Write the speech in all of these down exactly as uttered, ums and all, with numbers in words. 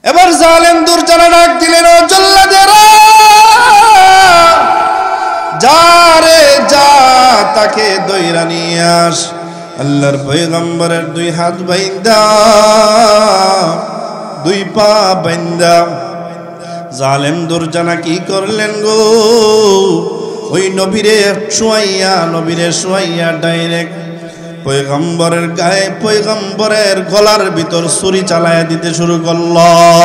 এবার জালেম দুর্জনা ডাক দিলেন, ও জল্লাদেরা, যা রে যা, তাকে দইরা নিয়ে আস। আল্লাহর পয়গম্বরের দুই হাত বাইন্দা, দুই পা বাইন্দা জালেম দুর্জনা কি করলেন গো, ওই নবীরে শুয়াইয়া, নবীরে শুয়াইয়া ডাইরেক্ট পয়গম্বরের গায়ে, পয়গম্বরের গলার ভিতর ছুরি চালায়া দিতে শুরু করল।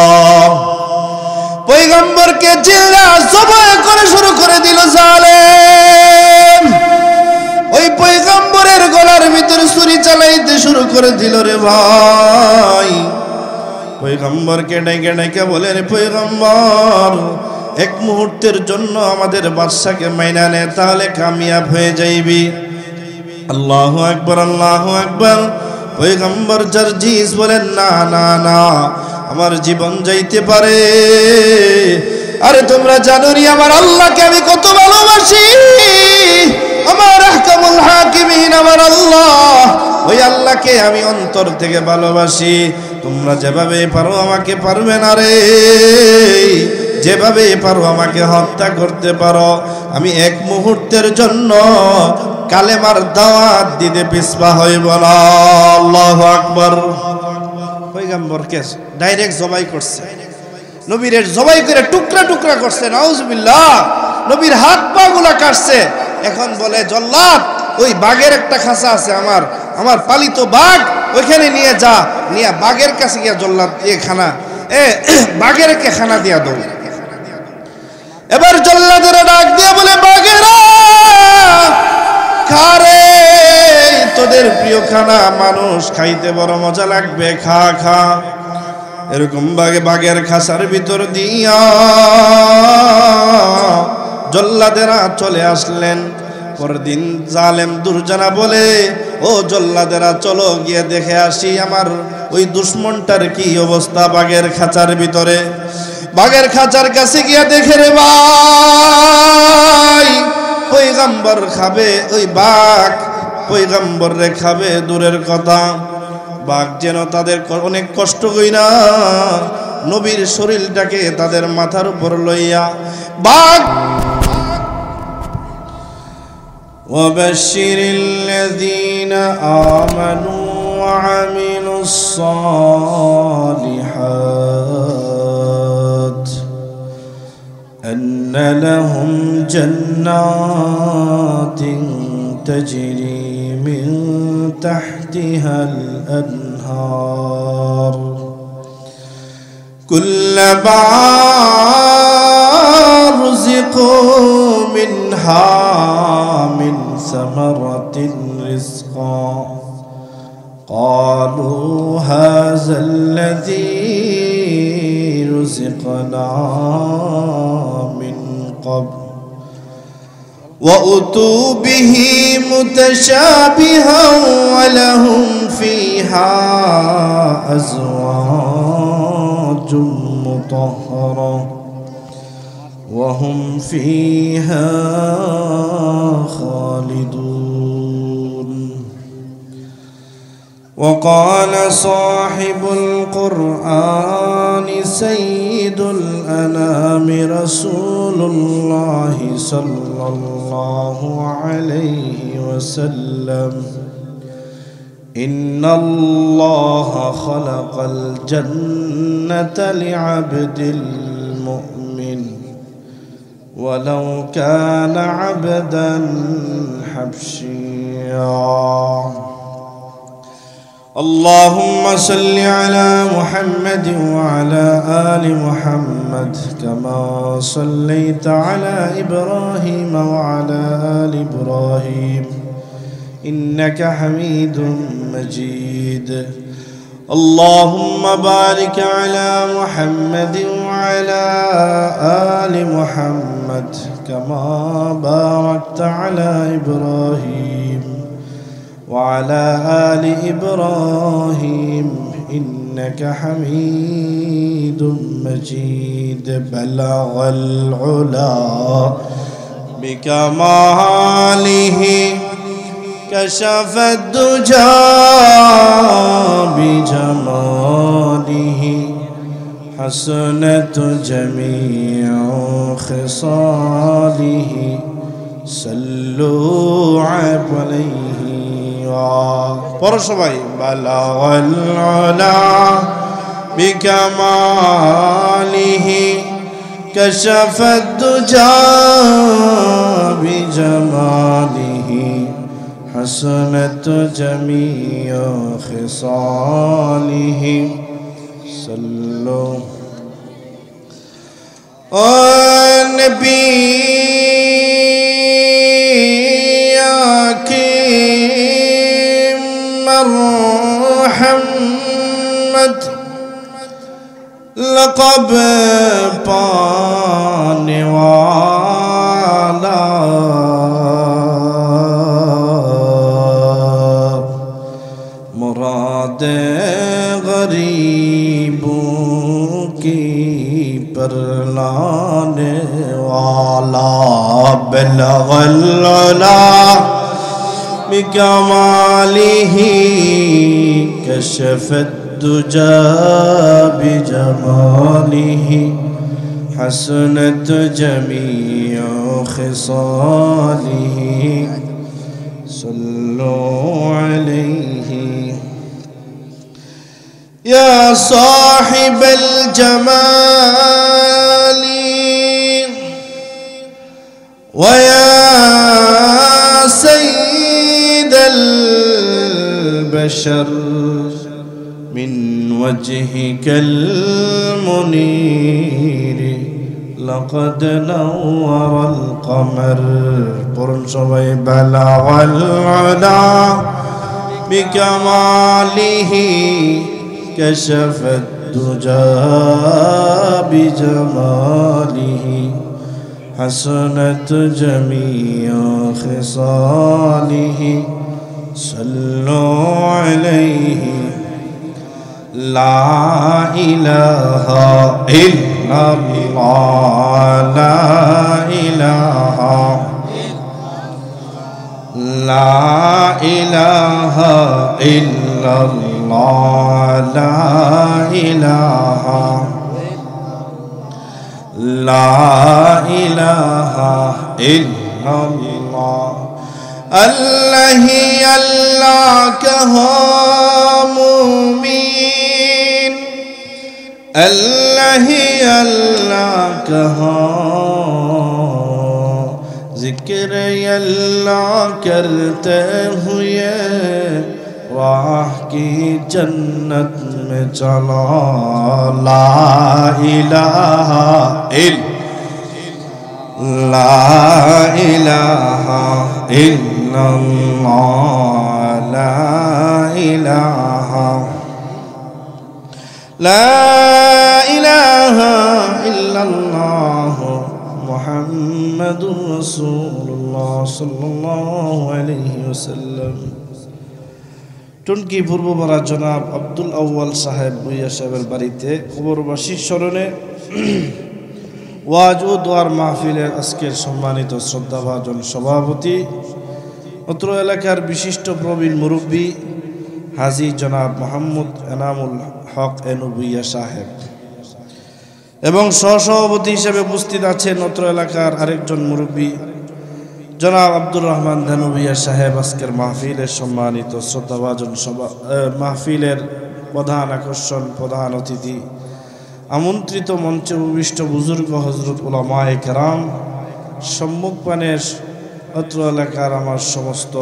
পয়গম্বরকে জিল্লা জবাই করে শুরু করে দিল জালেম। ওই পয়গম্বরের গলার ভিতর ছুরি চালাইতে শুরু করে দিল রে ভাই। পয়গম্বরকে ডেকে ডেকে বলে, রে পয়গম্বর, এক মুহূর্তের জন্য আমাদের বাদশাকে মাইনা নে, তাহলে কামিয়াব হয়ে যাইবি। আল্লাহু আকবার, আল্লাহু আকবার। পয়গম্বর জারজিস বলেন, না না না, আমার জীবন যাইতে পারে। আরে তোমরা জানো নি আমার আল্লাহকে আমি কত ভালোবাসি। আমার আহকামুল হাকিমিন আমার আল্লাহ, ওই আল্লাহকে আমি অন্তর থেকে ভালোবাসি। তোমরা যেভাবে পারো আমাকে পারবে না রে, যেভাবে পারো আমাকে হত্যা করতে পারো, আমি এক মুহূর্তের জন্য কালেমার দাওয়াত দিতে পিছপা হইব না। আল্লাহু আকবার। পয়গম্বরকে ডাইরেক্ট জবাই করছে, নবীর জবাই করে টুকরা টুকরা করছে, নাউজুবিল্লাহ। নবীর হাত পা গুলা কাটছে। এখন বলে, জল্লাদ, ওই বাঘের একটা খাঁচা আছে আমার, আমার পালিত বাঘ, ওইখানে নিয়ে যা, নিয়ে বাঘের কাছে গিয়া জল্লাদ এ খানা, এ বাঘের কে খানা দিয়া দাও। এবার জল্লাদেরা ডাক দিয়ে বলে, বাঘেরা খারে, তোদের প্রিয় খানা, মানুষ খাইতে বড় মজা লাগবে, খা খা। এরকম বাঘে বাঘের খাসার ভিতর দিয়া জল্লাদেরা চলে আসলেন। পরদিন জালেম দুর্জনা বলে, ও জল্লাদেরা চলো গিয়ে দেখে আসি আমার ওই দুশ্মনটার কি অবস্থা বাঘের খাঁচার ভিতরে। বাঘের খাঁচার কাছে গিয়ে দেখে রে ভাই, পয়গম্বর খাবে, ওই বাঘ পয়গম্বর রে খাবে দূরের কথা, বাঘ যেন তাদের অনেক কষ্ট কইরা নবীর শরীরটাকে তাদের মাথার উপর লইয়া বাঘ। وبشر الذين آمنوا وعملوا الصالحات أن لهم جنات تجري من تحتها الأنهار كلما رزقوا منها من ثمرة رزقا قالوا هذا الذي رزقنا من قبل وأتوا به متشابها ولهم فيها أزواج مطهرة وهم فيها خالدون وقال صاحب القرآن سيد الأنام رسول الله صلى الله عليه وسلم إن الله خلق الجنة لعبد المؤمن ولو كان عبدا حبشيا اللهم صل على محمد وعلى آل محمد كما صليت على إبراهيم وعلى آل إبراهيم إنك حميد مجيد اللهم بارك على محمد وعلى آل محمد كما باركت على إبراهيم وعلى آل إبراهيم إنك حميد مجيد بلغ العلا بكماله كشف الدجى بجماله حسنت جميع خصاله صلوا عليه ورسوله بلغ العلا بكماله كشف الدجى بجماله حسنت جميع خصاله صلوا النبي محمد لقب पाने वाला मुराद गरीबों की परलाने वाला बलगल उला बिकमालिही कशफत दुजा बिजमालिही हसनत जमीअ खिसालिही सल्लु अलैहि या साहिबल जमाली व या सय्यदल बशर من وجهك المنير لقد نور القمر قرصوي بلغ العلا بكماله كشف الدجى بجماله حسنت جميع خصاله صلوا عليه لا إله إلا الله لا إله لا إله إلا الله لا إله لا إله إلا الله الله الله كهامين الله الله कहा जिक्र अल्लाह करते हुए राह की जन्नत में चला ला इलाहा इल्लल्लाह ला इलाहा इल्लल्लाह ला इलाहा ला इलाहा इल्लल्लाह मुहम्मदुर रसूलुल्लाह सल्लल्लाहु अलैहि वसल्लम। टुनकी पूर्वपाড়া जनाब আব্দুল আউয়াল সাহেব ভূঁইয়া সাহেবের বাড়িতে কবরবাসীর স্মরণে ওয়াজ ও দোয়ার মাহফিলের আজকের সম্মানিত শ্রদ্ধাভাজন সভাপতি অত্র এলাকার বিশিষ্ট প্রবীণ মুরব্বী হাজী জনাব মোহাম্মদ এনামুল হক এনু ভূঁইয়া সাহেব এবং সহসভাপতি হিসেবে উপস্থিত আছেন অত্র এলাকার আরেকজন মুরব্বী জনাব আব্দুর রহমান ধানু ভূঁইয়া সাহেব। আজকের মাহফিলের সম্মানিত শ্রদ্ধাভাজন সভা মাহফিলের প্রধান আকর্ষণ প্রধান অতিথি আমন্ত্রিত মঞ্চে উপবিষ্ট বুজুর্গ হজরত উলামায়ে কেরাম সম্মুখপানের অত্র এলাকার আমার সমস্ত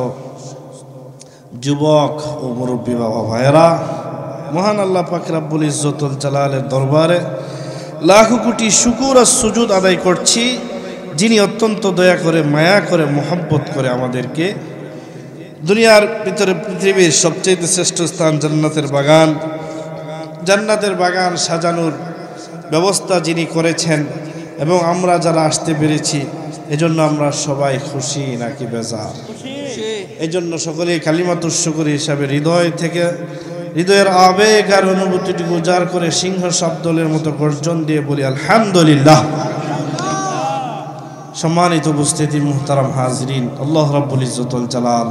যুবক ও মুরব্বী বাবা ভাইয়েরা, মহান আল্লাহ পাক রব্বুল ইজ্জতুল জালালের দরবারে লাখো কোটি শুকর আর সুজুদ আদায় করছি, যিনি অত্যন্ত দয়া করে মায়া করে মোহাব্বত করে আমাদেরকে দুনিয়ার ভিতরে পৃথিবীর সবচেয়ে শ্রেষ্ঠ স্থান জান্নাতের বাগান জান্নাতের বাগান সাজানোর ব্যবস্থা যিনি করেছেন এবং আমরা যারা আসতে পেরেছি এজন্য আমরা সবাই খুশি নাকি বেজার? এই জন্য সকলেই কালিমাতুশ শুকর হিসাবে হৃদয় থেকে হৃদয়ের আবেগ আর অনুভূতিটুকু উজাড় করে সিংহ শব্দলের মতো গর্জন দিয়ে বলি আলহামদুলিল্লাহ। সম্মানিত উপস্থিতি মুহতারাম হাজরিন, আল্লাহ রাব্বুল ইজ্জতুল জালাল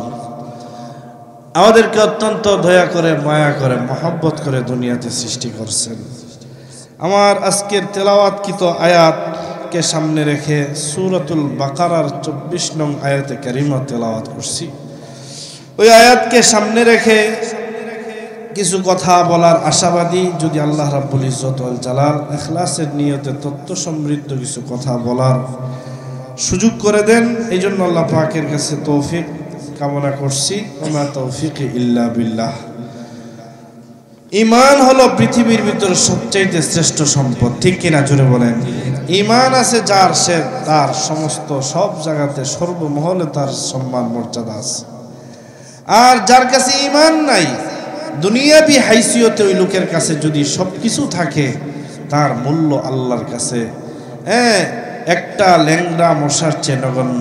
আমাদেরকে অত্যন্ত দয়া করে মায়া করে মহব্বত করে দুনিয়াতে সৃষ্টি করছেন আমার আজকের তেলাওয়াতকৃত আয়াতকে সামনে রেখে সূরাতুল বাকারার চব্বিশ নং আয়াতে কারিমা তেলাওয়াত করছি। ওই আয়াতকে সামনে রেখে কিছু কথা বলার আশাবাদী, যদি আল্লাহ রাব্বুল ইজ্জত ওয়াল জালাল ইখলাসের নিয়তে তত্ত্ব সমৃদ্ধ কিছু কথা বলার সুযোগ করে দেন, এই জন্য আল্লাহ পাকের কাছে তৌফিক কামনা করছি। ওমা তৌফিক ইল্লা বিল্লাহ। ঈমান হলো পৃথিবীর ভিতর সবচাইতে শ্রেষ্ঠ সম্পদ, ঠিক কিনা জোরে বলেন? ঈমান আছে যার, সে তার সমস্ত সব জায়গাতে সর্বমহলে তার সম্মান মর্যাদা আছে। আর যার কাছে ঈমান নাই, দুনিয়াবি হাইসিয়তে ওই লোকের কাছে যদি সব কিছু থাকে, তার মূল্য আল্লাহর কাছে হ্যাঁ একটা ল্যাংড়া মশার চেয়ে নগণ্য।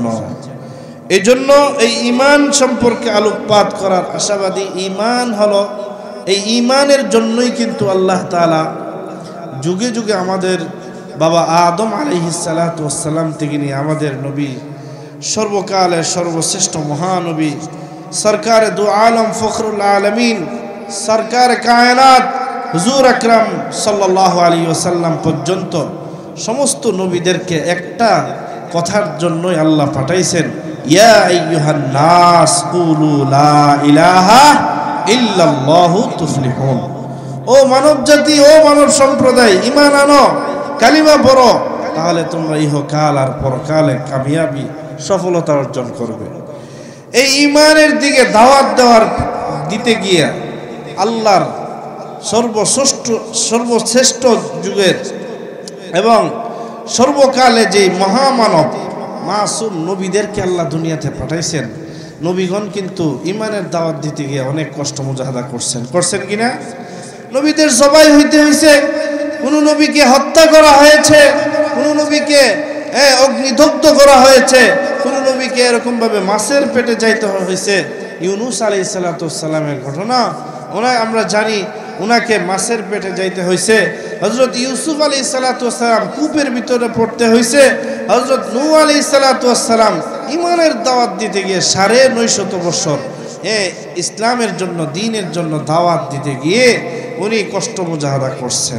এই জন্য এই ঈমান সম্পর্কে আলোকপাত করার আশাবাদী। ঈমান হলো, এই ঈমানের জন্যই কিন্তু আল্লাহ তাআলা যুগে যুগে আমাদের বাবা আদম আলাইহিস সালাতু ওয়াস সালাম থেকে নিয়ে আমাদের নবী, সর্বকালের সর্বশ্রেষ্ঠ মহানবী, সরকারে দু আলম ফখরুল আলমিন, সরকার কায়নাত হুজুর আকরাম সাল্লাল্লাহু আলাইহি ওয়াসাল্লাম পর্যন্ত সমস্ত নবীদেরকে একটা কথার জন্যই আল্লাহ পাঠাইছেন, ইয়া আইয়ুহান নাস কুলু লা ইলাহা ইল্লাল্লাহু তুফলিহুন। ও মানব জাতি, ও মানব সম্প্রদায়, ঈমান আনো, কালিমা পড়ো, তাহলে তোমরা ইহকাল আর পরকালে কামিয়াবি সফলতা অর্জন করবে। এই ঈমানের দিকে দাওয়াত দেওয়ার দিতে গিয়ে আল্লাহর সর্বশ্রেষ্ঠ সর্বশ্রেষ্ঠ যুগের এবং সর্বকালে যে মহামানব মাসুম নবীদেরকে আল্লাহ দুনিয়াতে পাঠাইছেন। নবীগণ কিন্তু ঈমানের দাওয়াত দিতে গিয়ে অনেক কষ্ট মুজাহাদা করছেন, করছেন কিনা? নবীদের জবাই হইতে হয়েছে, কোনো নবীকে হত্যা করা হয়েছে, কোনো নবীকে অগ্নিদগ্ধ করা হয়েছে, কোনো নবীকে এরকমভাবে মাছের পেটে যাইতে হয়েছে। ইউনুস আলাইহিস সালাতু ওয়াস সালামের ঘটনা ওনা আমরা জানি, ওনাকে মাছের পেটে যাইতে হয়েছে। হযরত ইউসুফ আলাইহিস সালাতু ওয়াস সালাম কূপের ভিতরে পড়তে হয়েছে। হযরত নূহ আলাইহিস সালাতু ওয়াস সালাম ঈমানের দাওয়াত দিতে গিয়ে সাড়ে নয়শত বছর এ ইসলামের জন্য, দ্বীনের জন্য দাওয়াত দিতে গিয়ে উনি কষ্ট মুজাহাদা করছেন।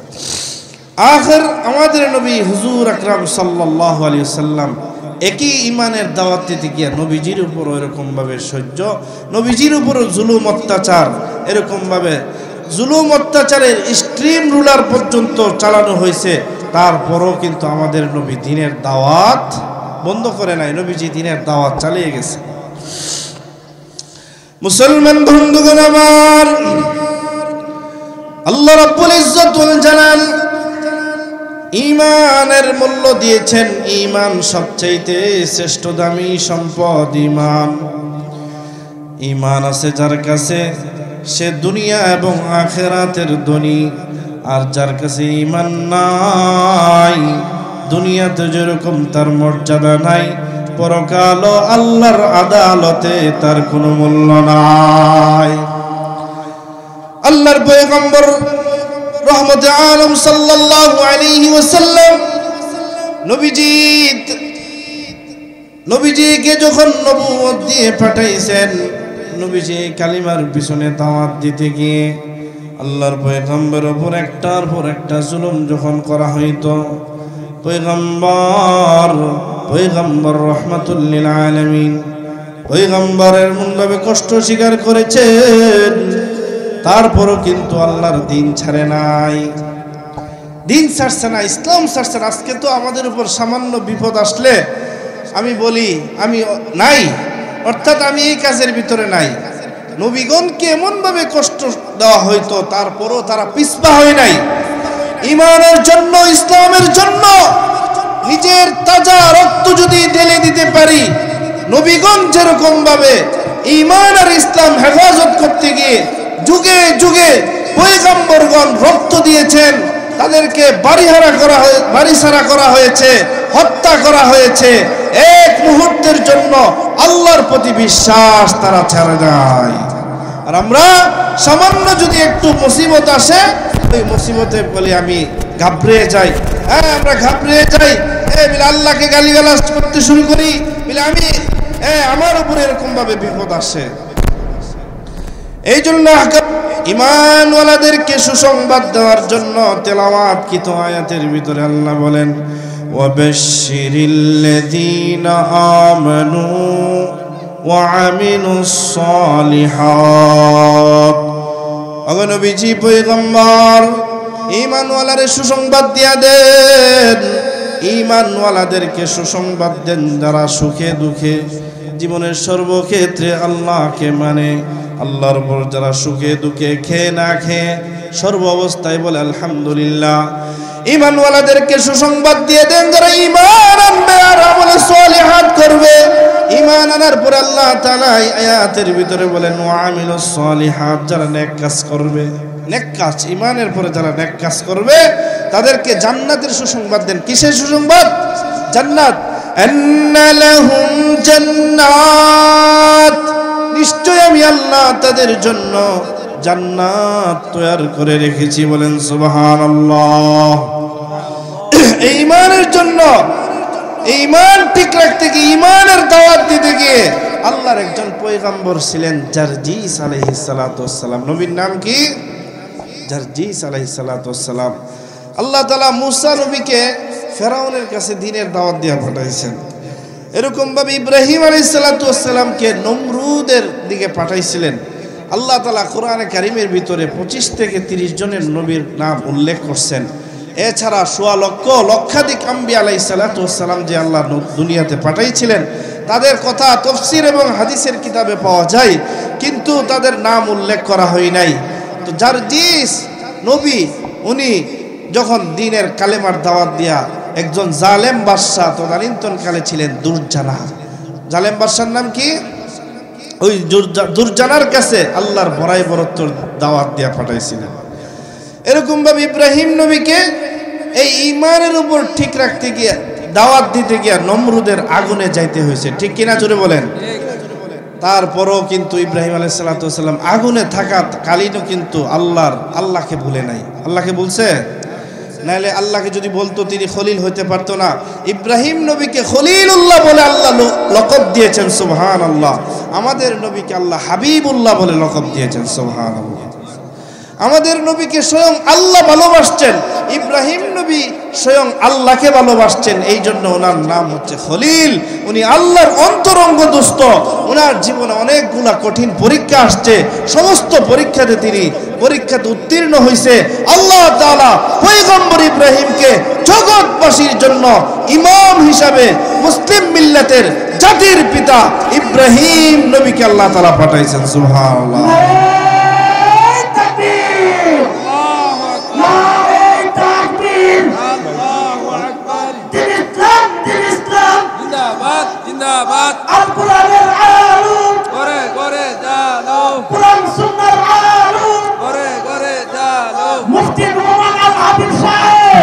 আখির আমাদের নবী হুজুর আকরাম সাল্লাল্লাহু আলাইহি ওয়াসাল্লাম একই ঈমানের দাওয়াত দিতে গিয়ে নবীজির উপর এরকম ভাবে সহ্য, নবীজির উপর জুলুম অত্যাচার, এরকম ভাবে জুলুম অত্যাচারের স্ট্রিম রুলার পর্যন্ত চালানো হয়েছে। তারপরও কিন্তু আমাদের নবী দ্বীনের দাওয়াত বন্ধ করে নাই, নবীজি দ্বীনের দাওয়াত চালিয়ে গেছে। মুসলমান বন্ধুগণ আমার, আল্লাহ রাব্বুল ইজ্জত ওয়াল জালাল ঈমানের মূল্য দিয়েছেন। ঈমান সবচাইতে শ্রেষ্ঠ দামি সম্পদ। ঈমান ঈমান আছে যার কাছে, সে দুনিয়া এবং আখিরাতের ধনী। আর যার কাছে ঈমান নাই, দুনিয়াতে যেরকম তার মর্যাদা নাই, পরকাল আল্লাহর আদালতে তার কোনো মূল্য নাই। আল্লাহর পয়গম্বর রহমতে আলম সাল্লাল্লাহু আলাইহি ওয়াসাল্লাম নবীজি নবীজিকে যখন নবুয়ত দিয়ে পাঠাইছেন, নবীজি কালিমার পিছনে দাওয়াত দিতে গিয়ে আল্লাহর পয়গম্বরের উপর একটার পর একটা জুলুম যখন করা হইতো, পয়গম্বর পয়গম্বর রহমাতুল লিল আলামিন পয়গম্বরের মূলভাবে কষ্ট স্বীকার করেছেন। তারপরও কিন্তু আল্লাহর দ্বীন ছাড়ে নাই, দ্বীন ছাড়ছে না, ইসলাম ছাড়ছে না। আজকে তো আমাদের উপর সামান্য বিপদ আসলে আমি বলি আমি নাই, অর্থাৎ আমি এই কাজের ভিতরে নাই। নবীগণকে এমনভাবে কষ্ট দেওয়া হইতো, তারপরও তারা পিছপা হয় নাই। ঈমানের জন্য, ইসলামের জন্য নিজের তাজা রক্ত যদি ঢেলে দিতে পারি, নবীগণ যেরকম ভাবে ঈমান আর ইসলাম হেফাজত করতে গিয়ে যুগে যুগে পয়গম্বরগণ রক্ত দিয়েছেন, তাদেরকে বাড়িহারা করা হয়েছে, বাড়িছাড়া করা হয়েছে, হত্যা করা হয়েছে, এক মুহূর্তের জন্য আল্লাহর প্রতি বিশ্বাস তারা ছেড়ে যায়। আর আমরা সামান্য যদি একটু মুসিবত আসে, ওই মুসিবতে বলি আমি ঘাবড়ে যাই, হ্যাঁ আমরা ঘাবড়ে যাই, বলে আল্লাহকে গালিগালাজ করতে শুরু করি, বলে আমি আমার উপরে এরকম ভাবে বিপদ আসে। এই জন্য ঈমানওয়ালাদেরকে সুসংবাদ দেওয়ার জন্য তেলাওয়াতকৃত আয়াতের ভিতরে আল্লাহ বলেন ওয়াবাশশিরিল্লাযীনা আমানু ওয়া আমিলুস সালিহাত। ওগো নবীজি পয়গম্বর, ঈমানওয়ালাদের সুসংবাদ দিয়া দেন, ঈমানওয়ালাদেরকে সুসংবাদ দেন যারা সুখে দুঃখে জীবনের সর্বক্ষেত্রে আল্লাহকে মানে, আল্লাহর উপর যারা সুখে দুঃখে খেয়ে না খেয়ে সর্ব অবস্থায় বলে আলহামদুলিল্লাহ। ঈমানওয়ালাদেরকে সুসংবাদ দিয়ে দেন যারা ঈমান আনবে আর আমল সালিহাত করবে। ঈমান আনার পর আল্লাহ তাআলা আয়াতের ভিতরে বলেন ওয়া আমিলুস সালিহাত, যারা নেক কাজ করবে, নেক কাজ, ঈমানের পরে যারা নেক কাজ করবে তাদেরকে জান্নাতের সুসংবাদ দেন। কিসের সুসংবাদ? জান্নাত। আন্না লাহুম জান্নাত, নিশ্চয় আমি আল্লাহ তাদের জন্য জান্নাত তৈরি করে রেখেছি। বলেন সুবহানাল্লাহ। এই ঈমানের জন্য, ঈমান ঠিক রাখতে গিয়ে, ঈমানের দাওয়াত দিতে গিয়ে আল্লাহর একজন পয়গম্বর ছিলেন জারজিস আলাইহিস সালাতু ওয়াস সালাম। নবীর নাম কি? জারজিস আলাইহিস সালাতু ওয়াস সালাম। আল্লাহ তাআলা মুসা নবীকে ফেরাউনের কাছে দ্বীনের দাওয়াত দিয়ে পাঠাইছেন। এরকম ভাবে ইব্রাহিম আলাইহিস সালাতু ওয়াস সালামকে নমরুদের দিকে পাঠাইছিলেন। আল্লাহ তাআলা কোরআনে কারীমের ভিতরে পঁচিশ থেকে তিরিশ জনের নবীর নাম উল্লেখ করছেন। এছাড়া সোয়া লক্ষ লক্ষাধিক আম্বিয়া আলাইহিস সালাতু ওয়াস সালাম যে আল্লাহ দুনিয়াতে পাঠাইছিলেন তাদের কথা তাফসীর এবং হাদিসের কিতাবে পাওয়া যায়, কিন্তু তাদের নাম উল্লেখ করা হয় নাই। তো জারজিস নবী উনি যখন দ্বীনের কালেমার দাওয়াত দিয়া একজন জালেম বাদশা তদানীন্তন কালে ছিলেন দুরজানা। জালেম বাদশার নাম কি? ওই দুরজানার কাছে আল্লাহর বড়াই বরত্বর দাওয়াত দিয়া পাঠাইছিলেন। এরকম ভাবে ইব্রাহিম নবীকে এই ঈমানের উপর ঠিক রাখতে গিয়ে, দাওয়াত দিতে গিয়া নমরুদের আগুনে যাইতে হয়েছে। ঠিক কিনা জোরে বলেন? তারপরও কিন্তু ইব্রাহিম আলাইহিস সালাতু ওয়াস সালাম আগুনে থাকা কালীনও কিন্তু আল্লাহর আল্লাহকে ভুলে নাই। আল্লাহকে বলছে, নাইলে আল্লাহকে যদি বলতো তিনি খলিল হইতে পারতো না। ইব্রাহিম নবীকে খলিলুল্লাহ বলে আল্লাহ লকব দিয়েছেন, সুবহানাল্লাহ। আমাদের নবীকে আল্লাহ হাবিবুল্লাহ বলে লকব দিয়েছেন, সুবহানাল্লাহ। আমাদের নবীকে স্বয়ং আল্লাহ ভালোবাসছেন, ইব্রাহিম নবী স্বয়ং আল্লাহকে ভালোবাসছেন, এই জন্য ওনার নাম হচ্ছে খলিল। উনি আল্লাহর অন্তরঙ্গ দোস্ত। ওনার জীবনে অনেকগুলা কঠিন পরীক্ষা আসছে, সমস্ত পরীক্ষাতে তিনি পরীক্ষাতে উত্তীর্ণ হয়েছে। আল্লাহ তাআলা পয়গম্বর ইব্রাহিমকে জগৎবাসীর জন্য ইমাম হিসাবে মুসলিম মিল্লাতের জাতির পিতা ইব্রাহিম নবীকে আল্লাহ তাআলা পাঠাইছেন, সুবহানাল্লাহ। জিন্দাবাদ আল কোরআনের আলম করে করে জানো, কোরআন সুন্নাহর আলম করে করে জানো, মুফতি মুহাম্মদ আল হাবিব সাহেব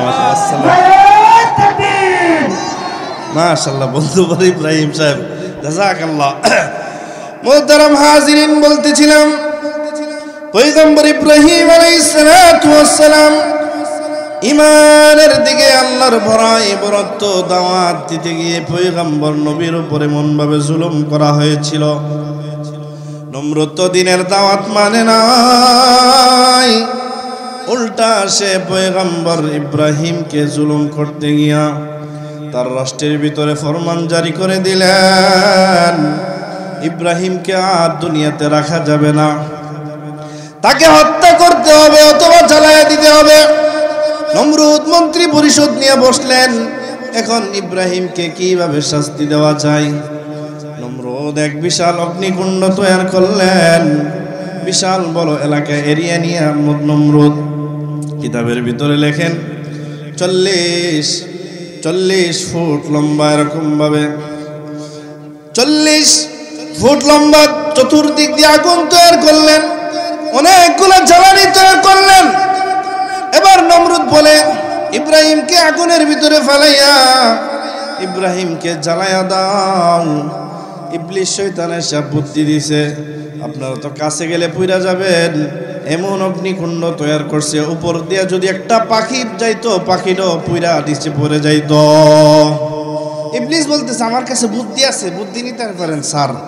মাশাআল্লাহ। বন্ধু বলে ইব্রাহিম সাহেব, জাযাকাল্লাহ। মুহতারাম হাজিরিন, বলতেছিলাম পয়গম্বর ইব্রাহিম আলাইহিস সালাতু ওয়াস সালাম ঈমানের দিকে আল্লাহর ভরাই বরত্ব দাওয়াত দিতে গিয়ে পয়গম্বর নবীর উপরে মনভাবে জুলুম করা হয়েছিল। নমরুদ তো দিনের দাওয়াত মানে নাই, উল্টা সে পয়গম্বর ইব্রাহিমকে জুলুম করতে গিয়া তার রাষ্ট্রের ভিতরে ফরমান জারি করে দিলেন, ইব্রাহিমকে আর দুনিয়াতে রাখা যাবে না, তাকে হত্যা করতে হবে অথবা জ্বালায়া দিতে হবে। নমরুদ মন্ত্রী পরিষদ নিয়ে বসলেন, এখন ইব্রাহিমকে কিভাবে শাস্তি দেওয়া যায়। নমরুদ এক বিশাল অগ্নিকুণ্ড তৈরি করলেন, বিশাল বড় এলাকা এরিয়া নিয়ে নমরুদ কিতাবের ভিতরে লেখেন চল্লিশ চল্লিশ ফুট লম্বা, এরকম ভাবে চল্লিশ ফুট লম্বা চতুর্দিক দিয়ে আগুন তৈরি করলেন, অনেকগুলো জ্বালানি তৈরি করলেন। এবার নমরুদ বলে ইব্রাহিমকে আগুনের ভিতরে ফেলাইয়া ইব্রাহিমকে জ্বালাইয়া দাও। ইবলিস শয়তান এসে বুদ্ধি দিছে, আপনারা তো কাছে গেলে পুইরা যাবেন, এমন অগ্নিকুণ্ড তৈরি করছে, উপর দিয়ে যদি একটা পাখি যাইতো পাখিটাও পুইরা নিচে পড়ে যাইতো। ইবলিস বলতেছে আমার কাছে বুদ্ধি আছে, বুদ্ধি নিতে পারেন স্যার,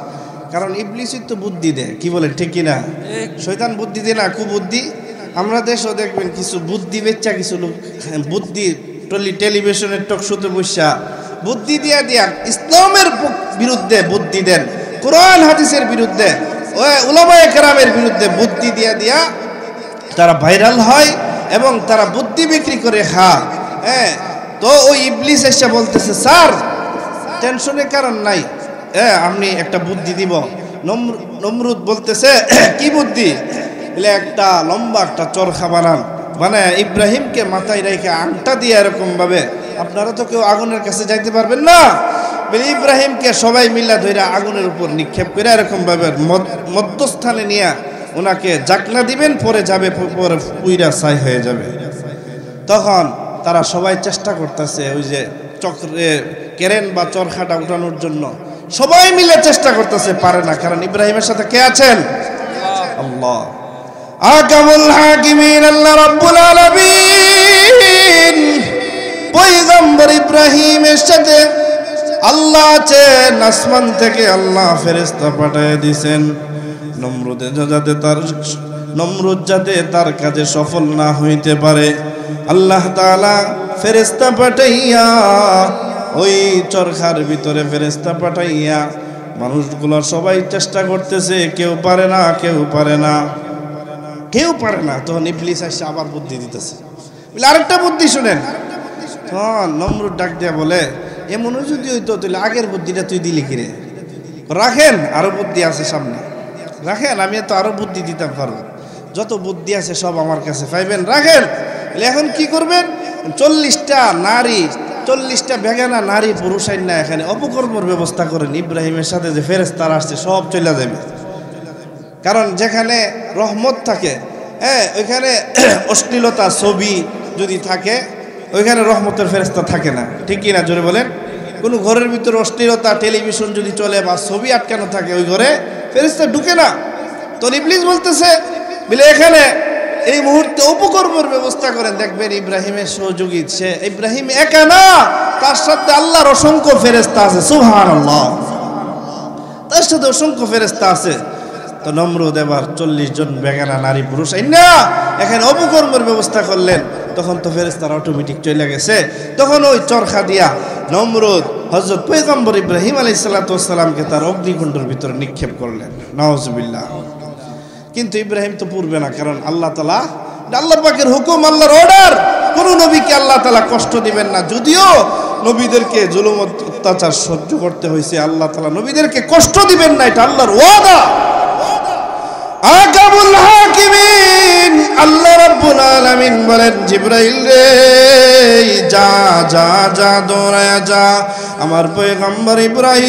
কারণ ইবলিসই তো বুদ্ধি দেয়, কি বলেন ঠিক কিনা? শয়তান বুদ্ধি দেয় না, কুবুদ্ধি। আমরা দেশও দেখবেন কিছু বুদ্ধি বেচ্চা কিছু লোক বুদ্ধি টলি টেলিভিশনের টক শোতে বসা বুদ্ধি দিয়া দিয়া ইসলামের বিরুদ্ধে বুদ্ধি দেন, কোরআন হাদিসের বিরুদ্ধে, ওই উলামায়ে কেরামের বিরুদ্ধে বুদ্ধি দিয়া দিয়া তারা ভাইরাল হয় এবং তারা বুদ্ধি বিক্রি করে খায়। হ্যাঁ, তো ওই ইবলিস এসে বলতেছে স্যার টেনশনের কারণ নাই, হ্যাঁ আপনি একটা বুদ্ধি দিব। নমরুদ বলতেছে কি বুদ্ধি? বলে একটা লম্বা একটা চরখা বানান, মানে ইব্রাহিমকে মাথায় রেখে আংটা দিয়ে এরকম ভাবে, আপনারা তো কেউ আগুনের কাছে যাইতে পারবেন না, বলে ইব্রাহিমকে সবাই মিল্লা ধইরা আগুনের উপর নিক্ষেপ করে এরকম ভাবে মধ্যস্থানে নিয়ে ওনাকে জাকলা দিবেন, পরে যাবে, পরে পুইরা ছাই হয়ে যাবে। তখন তারা সবাই চেষ্টা করতেছে ওই যে চক্রে কেরেন বা চরখাটা উঠানোর জন্য, সবাই মিলে চেষ্টা করতেছে, পারে না। কারণ ইব্রাহিমের সাথে কে আছেন? আল্লাহ। আকামুল হাকিমিন আল্লাহ রাব্বুল আলামিন পয়গম্বর ইব্রাহিমের সাথে আল্লাহ আছেন। আসমান থেকে আল্লাহ ফেরেশতা পাঠিয়ে দিয়েছেন নমরুদে যাতে তার নমরুদ যাতে তার কাজে সফল না হইতে পারে, আল্লাহ তাআলা ফেরেশতা পাঠাইয়া ওই চরখার ভিতরে ফেরেশতা পাঠাইয়া মানুষগুলো সবাই চেষ্টা করতেছে, কেউ পারে না, কেউ পারে না, কেউ পারে না। তখন ইবলিস এসে আবার বুদ্ধি দিতেছে, বলে আরেকটা বুদ্ধি শুনেন। তখন নমরুদ ডাক দিয়া বলে এমন যদি হইতো তাহলে আগের বুদ্ধিটা তুই দিলি কিরে? রাখেন, আরো বুদ্ধি আছে সামনে, রাখেন, আমি তো আরো বুদ্ধি দিতে পারবো, যত বুদ্ধি আছে সব আমার কাছে পাইবেন, রাখেন। এখন কি করবেন? চল্লিশটা নারী, চল্লিশটা বেগানা নারী পুরুষ আইন না এখানে অপকর্মর ব্যবস্থা করেন, ইব্রাহিমের সাথে যে ফেরেশতারা আসছে সব চলে যাবে। কারণ যেখানে রহমত থাকে, হ্যাঁ ওইখানে অশ্লীলতা ছবি যদি থাকে ওইখানে রহমতের ফেরেশতা থাকে না, ঠিক কি না? জোরে বলেন। কোনো ঘরের ভিতরে অশ্লীলতা টেলিভিশন যদি চলে বা ছবি আটকানো থাকে ওই ঘরে ফেরেশতা ঢুকে না। তো ইবলিস বলতেছে বলে এখানে এই মুহূর্তে উপকর্মের ব্যবস্থা করেন, দেখবেন ইব্রাহিমের সহযোগী সে ইব্রাহিম একা না, তার সাথে আল্লাহর অসংখ্য ফেরেশতা আছে, সুবহানাল্লাহ, তার সাথে অসংখ্য ফেরেশতা আছে। তো নমরুদ এবার চল্লিশ জন বেগানা নারী পুরুষ আইনা এখানে অপকর্মের ব্যবস্থা করলেন। তখন তো ফেরেশতারা অটোমেটিক চলে গেছে। তখন ওই চরখা দিয়া নমরুদ হযরত পয়গম্বর ইব্রাহিম আলাইহিস সালাতু ওয়াস সালামকে তার অগ্নিকুণ্ডের ভিতরে নিক্ষেপ করলেন, নাউজুবিল্লাহ। কিন্তু ইব্রাহিম তো পূর্বে না, কারণ আল্লাহ তাআলা, আল্লাহ পাকের হুকুম, আল্লাহর অর্ডার, কোন নবীকে আল্লাহ তাআলা কষ্ট দিবেন না। যদিও নবীদেরকে জুলুম অত্যাচার সহ্য করতে হয়েছে, আল্লাহ তাআলা নবীদেরকে কষ্ট দিবেন না, এটা আল্লাহর ওয়াদা। আকামুল হাকিমিন আল্লাহ রাব্বুল আলামিন বলেন জিবরাইল রে যা যা যা দৌড়ায়া যা, আমার পয়গম্বর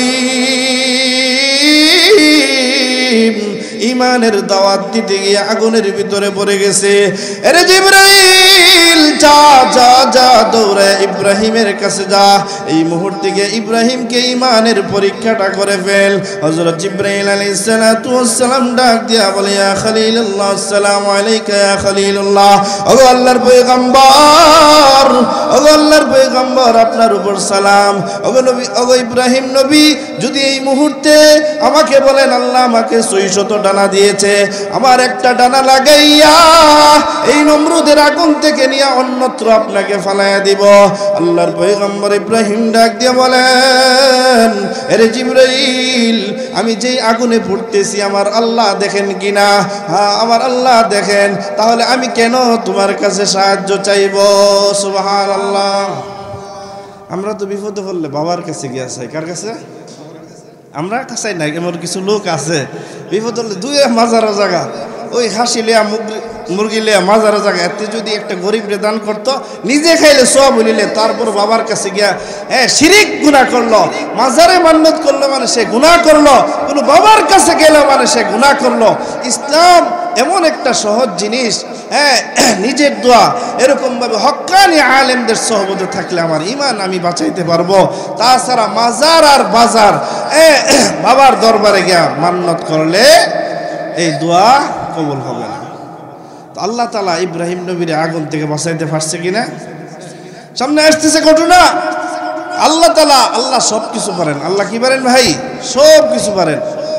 ইব্রাহিম ইমানের দাওয়াত দিতে গিয়ে আগুনের ভিতরে পড়ে গেছে। আরে জিবরাইল যা যা যা দৌড়ে ইব্রাহিমের কাছে যা, এই মুহূর্তে গিয়ে ইব্রাহিমকে ইমানের পরীক্ষাটা করে ফেল। হযরত জিবরাইল আলাইহিস সালাতু ওয়াস সালাম ডাক দিয়া বলে ইয়া খলিলুল্লাহ আসসালামু আলাইকা ইয়া খলিলুল্লাহ, ওগো আল্লাহর পয়গম্বর, ওগো আল্লাহর পয়গম্বর আপনার উপর সালাম। ওগো নবী, ওগো ইব্রাহিম নবী, যদি এই মুহূর্তে আমাকে বলেন আল্লাহ আমাকে ছয়শত ডানা দিয়েছে, আমার একটা ডানা লাগাইয়া এই নমরুদের আগুন থেকে নিয়ে অন্যত্র আপনাকে ফালাইয়া দিব। আল্লাহর পয়গম্বর ইব্রাহিম ডাক দিয়ে বলেন আরে জিবরাইল, আমি যেই আগুনে পড়তেছি আমার আল্লাহ দেখেন কিনা? হ্যাঁ আমার আল্লাহ দেখেন, তাহলে আমি কেন তোমার কাছে সাহায্য চাইব? সুবহানাল্লাহ। আমরা তো বিপদে পড়লে বাবার কাছে গিয়া চাই, কার কাছে? আমরা কাছে নাই, এমন কিছু লোক আছে বিপদ হলে দুই মাজারও জায়গা, ওই হাসি লিয়া মুরগি লিয়া মাজারও জায়গা, এতে যদি একটা গরিবরে দান করতো, নিজে খাইলে সব বলিলে, তারপর বাবার কাছে গিয়া হ্যাঁ শিরিক গুনাহ করলো, মাজারে মান্নত করলো মানে সে গুনাহ করলো, কোনো বাবার কাছে গেল মানে সে গুনাহ করলো। ইসলাম এমন একটা সহজ জিনিস, হ্যাঁ নিজের দোয়া এরকম ভাবে হক্কানি আলেমদের সহবতে থাকলে আমার ইমান আমি বাঁচাইতে পারবো। তাছাড়া মাজার আর বাজার বাবার দরবারে গিয়া মান্নত করলে এই দোয়া কবুল হবে না। তো আল্লাহ তাআলা ইব্রাহিম নবীর আগুন থেকে বাঁচাইতে পারছে কিনা? সামনে আসতেছে ঘটনা। আল্লাহ তাআলা, আল্লাহ সব কিছু পারেন। আল্লাহ কি পারেন ভাই? সব কিছু পারেন।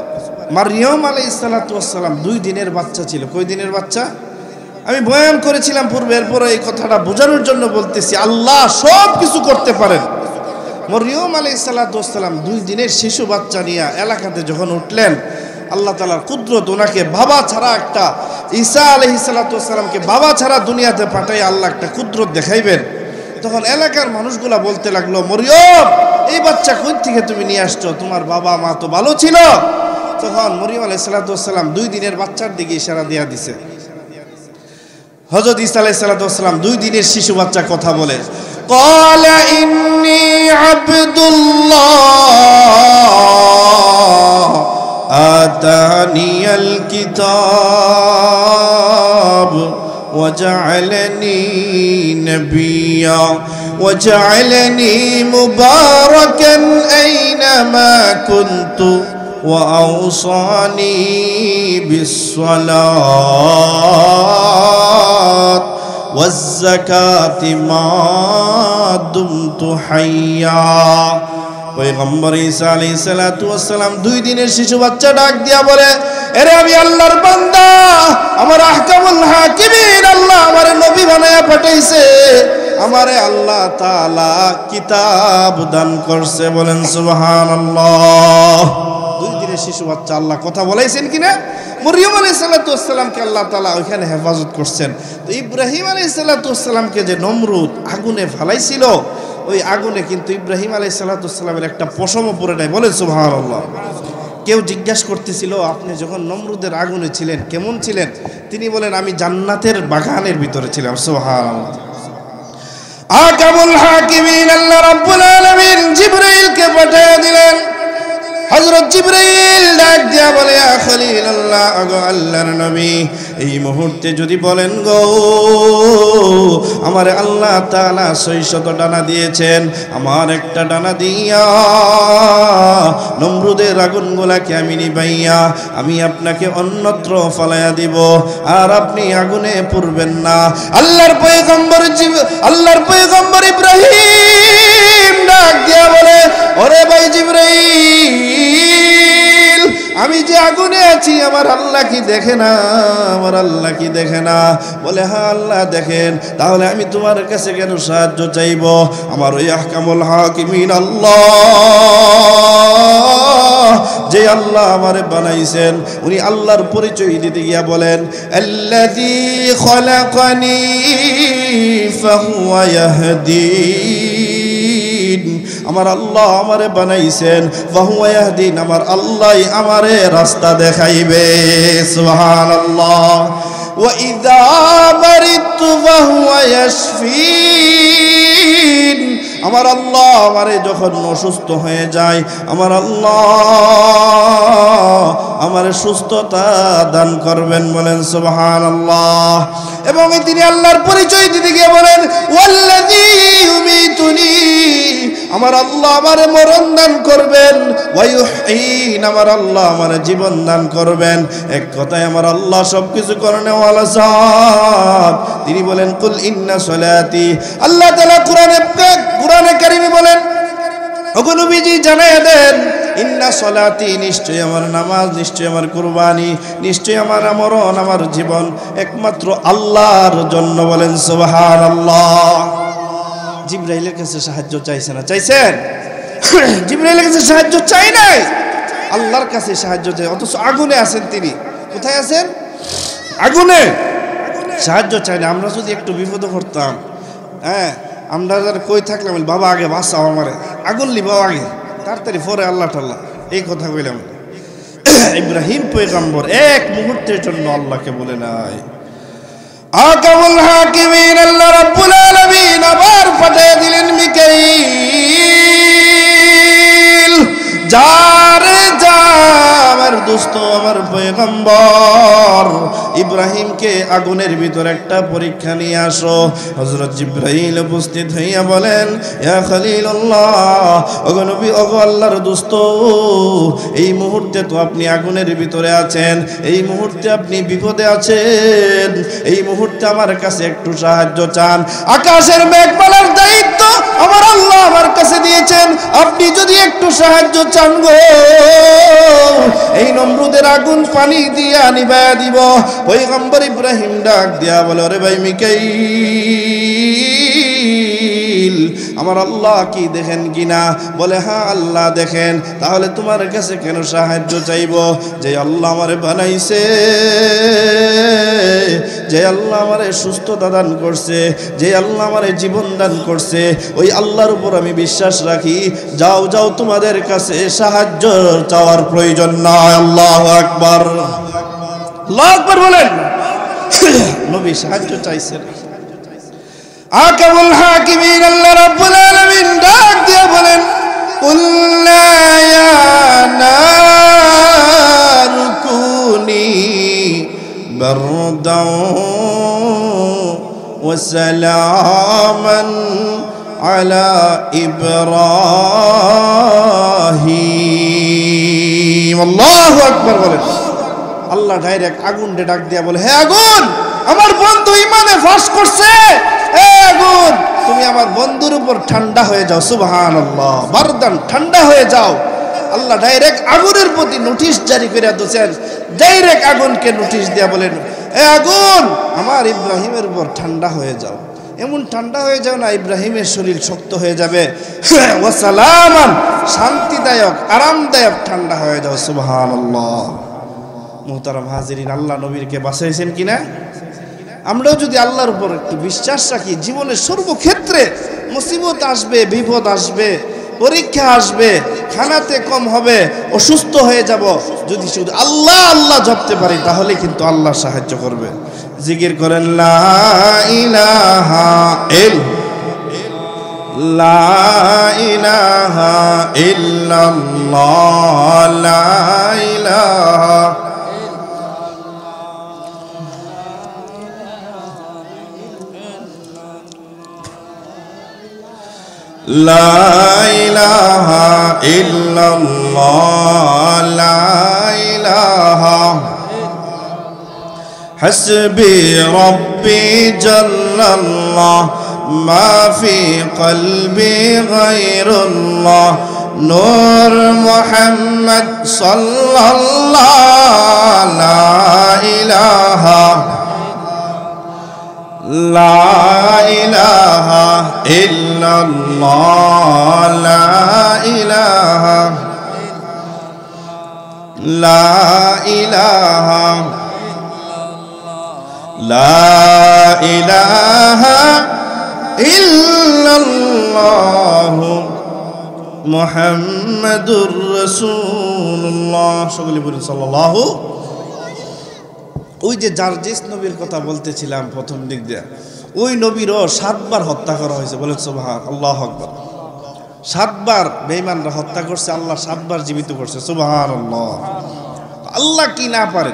মারইয়াম আলাইহিস সালাতু ওয়াস সালাম দুই দিনের বাচ্চা ছিল। কয় দিনের বাচ্চা? আমি বয়ান করেছিলাম পূর্বে, এরপরে এই কথাটা বোঝানোর জন্য বলতেছি, আল্লাহ সব কিছু করতে পারেন। মারইয়াম আলাইহিস সালাতু ওয়াস সালাম দুই দিনের শিশু বাচ্চা নিয়ে এলাকাতে যখন উঠলেন, আল্লাহ তাআলার কুদরত ওনাকে বাবা ছাড়া একটা, ঈসা আলাইহিস সালাতু ওয়াস সালামকে বাবা ছাড়া দুনিয়াতে পাঠাই আল্লাহ একটা কুদরত দেখাইবেন। তখন এলাকার মানুষগুলা বলতে লাগলো, মরিয়ম এই বাচ্চা কই থেকে তুমি নিয়ে আসছো, তোমার বাবা মা তো ভালো ছিল। তখন মরিয়ম আলাইহিস সালাতু ওয়াস সালাম দুই দিনের বাচ্চার দিকে ইশারা দিয়া দিছে। হযরত ঈসা আলাইহিস সালাতু ওয়াস সালাম দুই দিনের শিশু বাচ্চা কথা বলে, ক্বালা ইন্নী আবদুল্লাহ আতানিয়াল কিতাব وجعلني نبيا وجعلني مباركا أينما كنت وأوصاني بالصلاة والزكاة ما دمت حيا। পয়গম্বর ঈসা আলাইহিস সালাতু ওয়াস সালাম দুই দিনের শিশু বাচ্চা ডাক দিয়া বলে, এরে আমি আল্লাহর বান্দা, আমার আহকামুল হাকিমিন আল্লাহ আমারে নবী বানায়া পাঠাইছে, আমারে আল্লাহ তাআলা কিতাব দান করছে। বলেন সুবহানাল্লাহ। দুই দিনের শিশু বাচ্চা আল্লাহ কথা বলাইছেন কিনা? মরিয়ম আলাইহিস সালাতু ওয়াস সালামকে আল্লাহ তাআলা ওইখানে হেফাজত করছেন। তো ইব্রাহিম আলাইহিস সালাতু ওয়াস সালামকে যে নমরুদ আগুনে ফালাইছিল, ওই আগুনে কিন্তু ইব্রাহিম আলাইহিস সালাতু ওয়াস সালামের একটা পশমও পড়ে নাই। বলেন সুবহানাল্লাহ। কেউ জিজ্ঞাসা করতেছিল, আপনি যখন নমরুদের আগুনে ছিলেন কেমন ছিলেন? তিনি বলেন, আমি জান্নাতের বাগানের ভিতরে ছিলাম। সুবহানাল্লাহ। আহকামুল হাকিমিন আল্লাহ রাব্বুল আলামিন জিবরাইলকে পাঠিয়ে দিলেন। হযরত জিবরাইল ডাক দিয়া বলে, ইয়া খলিলাল্লাহ, আগো আল্লাহর নবী, এই মুহূর্তে যদি বলেন গো, আমারে আল্লাহ তাআলা ছয়শত ডানা দিয়েছেন, আমার একটা ডানা দিয়া নমরুদের আগুনগুলাকে আমি নিভাইয়া আমি আপনাকে অন্যত্র ফালাইয়া দিব, আর আপনি আগুনে পুড়বেন না। আল্লাহর পয়গম্বর আল্লাহর পয়গম্বর ইব্রাহিম ডাক দিয়া বলে, ওরে ভাই জিবরাইল, আমি যে আগুনে আছি আমার আল্লাহ কি দেখে না? আমার আল্লাহ কি দেখে না? বলে, হ্যাঁ আল্লাহ দেখেন। তাহলে আমি তোমার কাছে কেন সাহায্য চাইব? আমার ওই আহকামুল হাকিমিন আল্লাহ, যে আল্লাহ আমারে বানাইছেন, উনি আল্লাহর পরিচয় দিতে গিয়া বলেন, আল্লাযী খলাকানি ফাহুয়া ইয়াহদিন, আমার আল্লাহ আমারে বানাইছেন, ফাহুয়া ইয়াহদিন, আমার আল্লাহই আমারে রাস্তা দেখাইবে। সুবহানাল্লাহ। ওয়া ইযা মারিতু ফাহুয়া ইয়াশফিন, আমার আল্লাহ আমারে যখন অসুস্থ হয়ে যায়, আমার আল্লাহ আমারে সুস্থতা দান করবেন। বলেন সুবহানাল্লাহ। এবং তিনি আল্লাহর পরিচয় দিতে গিয়ে বলেন, ওয়াল্লাযী ইউমিতুনি, আমার আল্লাহ আমারে মরণ দান করবেন, ওয়া ইউহয়িন, আমার আল্লাহ আমারে জীবন দান করবেন। এক কথায় আমার আল্লাহ সবকিছু করনে ওয়ালা সাব। তিনি বলেন, কুল ইন্না সলাতি, আল্লাহ তাআলা কোরআনে কোরআনে কারিমে বলেন, ওগো নবীজি জানায়া দেন, ইন্না সলাতি, নিশ্চয় আমার নামাজ, নিশ্চয় আমার কুরবানি, নিশ্চয় আমার মরণ, আমার জীবন একমাত্র আল্লাহর জন্য। বলেন সুবহানাল্লাহ। জিবরাইলের কাছে সাহায্য চাইছে না? চাইছেন? জিবরাইলের কাছে সাহায্য চাই নাই, আল্লাহর কাছে সাহায্য চাই। অথচ আগুনে আছেন তিনি। কোথায় আছেন? আগুনে। সাহায্য চাই না। আমরা যদি একটু বিপদে পড়তাম, হ্যাঁ, আমরা যারা কই থাকলাম, বাবা আগে বাঁচাও আমারে, আগুন লিবাও আগে, তাড়াতাড়ি পরে আল্লাহ টাল্লাহ, এই কথা কইলাম। ইব্রাহিম পয়গম্বর এক মুহূর্তের জন্য আল্লাহকে বলে নাই। আহকামুল হাকিমিন আল্লাহ রাব্বুল আলামিন আবার পাঠিয়ে দিলেন মিকাইল, যারে যা আমার দোস্ত, আমার পয়গম্বর ইব্রাহিমকে আগুনের ভিতর একটা পরীক্ষা নিয়ে আসো। হযরত জিবরাইল উপস্থিত হইয়া বলেন, ইয়া খলিলুল্লাহ, ওগো নবী, ওগো আল্লাহর দোস্ত, এই মুহূর্তে তো আপনি আগুনের ভিতরে আছেন, এই মুহূর্তে আপনি বিপদে আছেন, এই মুহূর্তে আমার কাছে একটু সাহায্য চান। আকাশের মেঘমালার দায়িত্ব আমার আল্লাহ আমার কাছে দিয়েছে। বলছেন আপনি যদি একটু সাহায্য চান গো এই নমরুদের আগুন পানি দিয়া নিভায়া দিব। পয়গম্বর ইব্রাহিম ডাক দিয়া বলে ওরে ভাই মিকাইল আমার আল্লাহ কি দেখেন কিনা? বলে হ্যাঁ আল্লাহ দেখেন। তাহলে তোমার কাছে কেন সাহায্য চাইব? যে আল্লাহ আমারে বানাইছে, যে আল্লাহ আমারে সুস্থতা দান করছে, যে আল্লাহ আমারে জীবন দান করছে, ওই আল্লাহর উপর আমি বিশ্বাস রাখি। যাও যাও তোমাদের কাছে সাহায্য চাওয়ার প্রয়োজন নাই। আল্লাহু আকবার, আল্লাহু আকবার বলেন। নবী সাহায্য চাইছেন। আকামুল হাকিমিন আল্লাহ রাব্বুল আলামিন ডাক দিয়ে বলেন কুল্লা ইয়া নারু কুনি বারদাও ওয়া সালামান আলা ইব্রাহিম। আল্লাহু আকবার বলেন। আল্লাহ ডাইরেক্ট আগুন ডাক দিয়া বলে হে আগুন আমার বন্ধু ইমানে ফাঁস করছে, হে আগুন তুমি আমার বন্ধুর উপর ঠান্ডা হয়ে যাও। সুবহানাল্লাহ, বারদান ঠান্ডা হয়ে যাও। আল্লাহ ডাইরেক্ট আগুনের প্রতি নোটিশ জারি করে দিয়েছেন। ডাইরেক্ট আগুনকে নোটিশ দিয়া বলেন হে আগুন আমার ইব্রাহিমের উপর ঠান্ডা হয়ে যাও। এমন ঠান্ডা হয়ে যাও না ইব্রাহিমের শরীর শক্ত হয়ে যাবে। ওয়া সালামান শান্তিদায়ক আরামদায়ক ঠান্ডা হয়ে যাও। সুবহানাল্লাহ। মুহতারাম হাজিরিন, আল্লাহ নবীরকে বাঁচাইছেন কিনা? আমরাও যদি আল্লাহর উপর একটু বিশ্বাস রাখি, জীবনের সর্বক্ষেত্রে মুসিবত আসবে, বিপদ আসবে, পরীক্ষা আসবে, খানাতে কম হবে, অসুস্থ হয়ে যাব, যদি শুধু আল্লাহ আল্লাহ জপতে পারি তাহলে কিন্তু আল্লাহ সাহায্য করবে। জিকির করেন লা ইলাহা ইল্লাল্লাহ, লা ইলাহা ইল্লাল্লাহ, লা ইলাহা লা ইলাহা ইল্লাল্লাহ, লা ইলাহা হাসবি রব্বি জাল্লাল্লাহ মা ফি কলবি গায়রুল্লাহ নূর মুহাম্মদ সাল্লাল্লাহ, লা ইলাহা লা ইলাহা ইল্লাল্লাহ, লা ইলাহা লা ইলাহা লা ইলাহা ইল্লাল্লাহ মুহাম্মাদুর রাসূলুল্লাহ। সকলে বলুন সাল্লাল্লাহু। ওই যে জার্জিস নবীর কথা বলতেছিলাম প্রথম দিক দিয়ে, ওই নবীরও সাতবার হত্যা করা হয়েছে। বলেন সুবহান আল্লাহু আকবার। সাতবার বেঈমানরা হত্যা করছে, আল্লাহ সাতবার জীবিত করছে। সুবহানাল্লাহ। আল্লাহ কি না পারেন?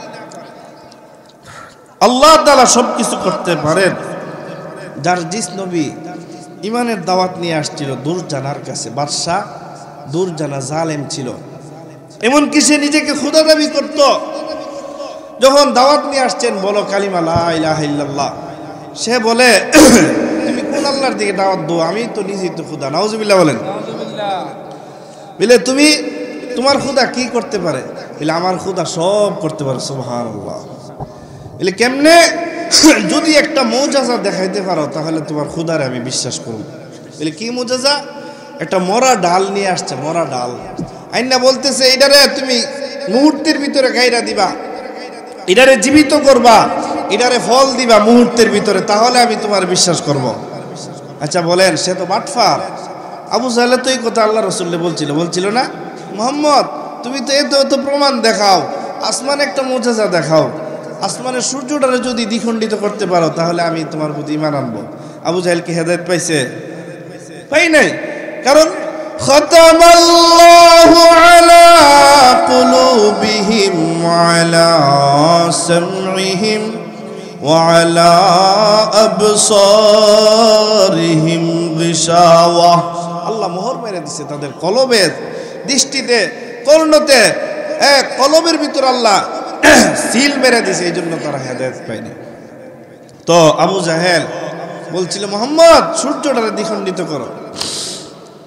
আল্লাহ তাআলা সবকিছু করতে পারেন। জার্জিস নবী ইমানের দাওয়াত নিয়ে আসছিল দুরজানার কাছে। বাদশা দুরজানা জালেম ছিল, এমনকি সে নিজেকে খোদা দাবি করত। যখন দাওয়াত নিয়ে আসছেন বলো কালিমা লা ইলাহা ইল্লাল্লাহ, সে বলে তুমি কোন আল্লাহর দিকে দাওয়াত দাও? আমি তো নিজেই তো খোদা। নাউজুবিল্লাহ বলেন। বলে তুমি তোমার খোদা কি করতে পারে? বলে আমার খোদা সব করতে পারে। সুবহানাল্লাহ। বলে কেমনে? যদি একটা মুজিজা দেখাইতে পারো তাহলে তোমার খোদারে আমি বিশ্বাস করব। বলে কি মুজিজা? একটা মরা ডাল নিয়ে আসছে, মরা ডাল আইনা বলতেছে এটারে তুমি মুহূর্তের ভিতরে গাইরা দিবা, এটারে জীবিত করবা, এটারে ফল দিবা মুহূর্তের ভিতরে, তাহলে আমি তোমার বিশ্বাস করব। আচ্ছা বলেন, সে তো বাটফার। আবু জাহেল তো এই কথা আল্লাহ রাসূল বলছিল, বলছিল না মুহাম্মদ তুমি তো এত এত প্রমাণ দেখাও, আসমানে একটা মুজিজা দেখাও, আসমানের সূর্যটারে যদি দ্বিখণ্ডিত করতে পারো তাহলে আমি তোমার প্রতি ঈমান আনবো। আবু জাহেল কি হেদায়েত পাইছে? পাই নাই। কারণ খতামাল্লাহু আলা কুলুবিহিম ওয়া আলা সামইহিম ওয়া আলা আবসারিহিম গিশাওয়া। আল্লাহ মোহর মেরে দিছে তাদের কলবে, দৃষ্টিতে, কর্ণতে, এক কলবের ভিতর আল্লাহ সিল মেরে দিছে, এই জন্য তারা হেদায়েত পায়নি। তো আবু জাহেল বলছিল মুহাম্মদ সূর্যটারে দ্বিখণ্ডিত করো।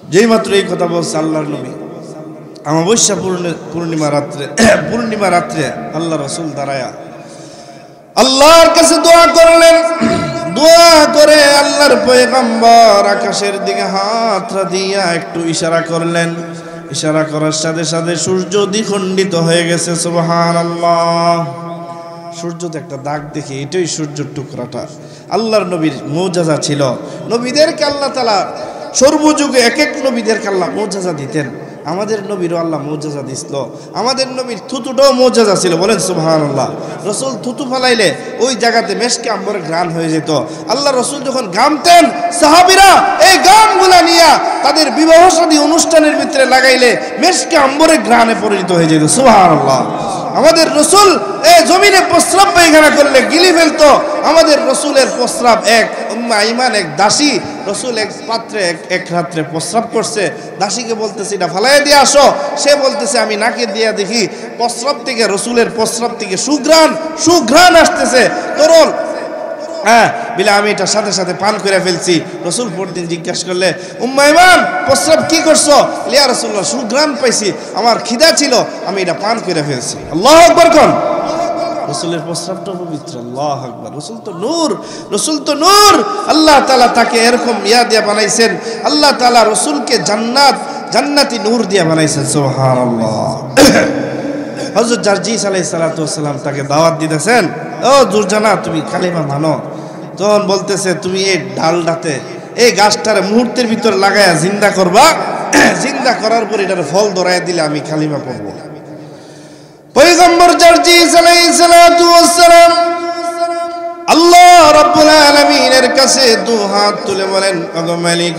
যেই মাত্র এই কথা বলছে আল্লাহর নবী, অমাবস্যা পূর্ণিমা রাত্রে পূর্ণিমা রাত্রে আল্লাহ রসুল দাঁড়ায়া আল্লাহর কাছে দোয়া করলেন। দোয়া করে আল্লাহর পয়গম্বর আকাশের দিকে হাত দিয়া একটু ইশারা করলেন। ইশারা করার সাথে সাথে সূর্য দ্বিখণ্ডিত হয়ে গেছে। সুবহানাল্লাহ। সূর্য তো একটা দাগ দেখে এটাই সূর্যের টুকরাটা। আল্লাহর নবীর মুজিজা ছিল। নবীদেরকে আল্লাহ তাআলা সর্বযুগে এক এক নবীদেরকে আল্লাহ মুজিজা দিতেন। আমাদের নবীরও আল্লাহ মুজিজা দিছিল। আমাদের নবীর থুতুটাও মুজিজা ছিল। বলেন সুবহানাল্লাহ। রসুল থুতু ফেলাইলে ওই জায়গাতে মেশকে আম্বরে ঘ্রাণ হয়ে যেত। আল্লাহ রসুল যখন ঘামতেন, সাহাবীরা এই ঘামগুলা নিয়ে তাদের বিবাহ শাদী অনুষ্ঠানের ভিতরে লাগাইলে মেশকে আম্বরে ঘ্রাণে পরিণত হয়ে যেত। সুবহানাল্লাহ। আমাদের রসুল এই জমিনে প্রস্রাব পায়খানা করলে গিলি ফেলতো। আমাদের রসুলের প্রস্রাব এক উম্মে আইমান এক দাসী রসুল এক পাত্রে এক এক রাত্রে প্রস্রাব করছে। দাসীকে বলতেছে এটা ফালাই দিয়ে আসো। সে বলতেছে আমি নাকে দিয়া দেখি প্রস্রাব থেকে রসুলের প্রস্রাব থেকে সুঘ্রাণ সুঘ্রাণ আসতেছে তরল। হ্যাঁ বিলে আমি এটা সাথে সাথে পান করে ফেলছি। রসুল পরদিন জিজ্ঞাসা করলে উম্মে আইমান প্রস্রাব কি করছো? ইয়া রাসূলুল্লাহ সুঘ্রাণ পাইছি, আমার খিদা ছিল, আমি এটা পান করে ফেলছি। আল্লাহু আকবার কোন রসুলের প্রস্রাবটা পবিত্র। আল্লাহু আকবার। রসুল তো নূর, রসুল তো নূর। আল্লাহ তাআলা তাকে এরকম ইয়া দিয়া বানাইছেন। আল্লাহ তাআলা রসুলকে জান্নাত জান্নাতি নূর দিয়া বানাইছেন। সুবহানাল্লাহ। হযরত জারজিস আলাইহিস সালাতু ওয়াস সালাম তাকে দাওয়াত দিতেছেন, ও দুরজানা তুমি কালিমা মানো। তখন বলতেছে তুমি এই ডালটাতে এই গাছটারে মুহূর্তের ভিতর লাগায়া জিন্দা করবা, জিন্দা করার পর এটার ফল ধরাইয়া দিলে আমি কালিমা পড়ব। পয়গম্বর জারজিস আলাইহিস সালাতু ওয়াস সালাম আল্লাহ রাব্বুল আলামিনের কাছে দু হাত তুলে বলেন, ওগো মালিক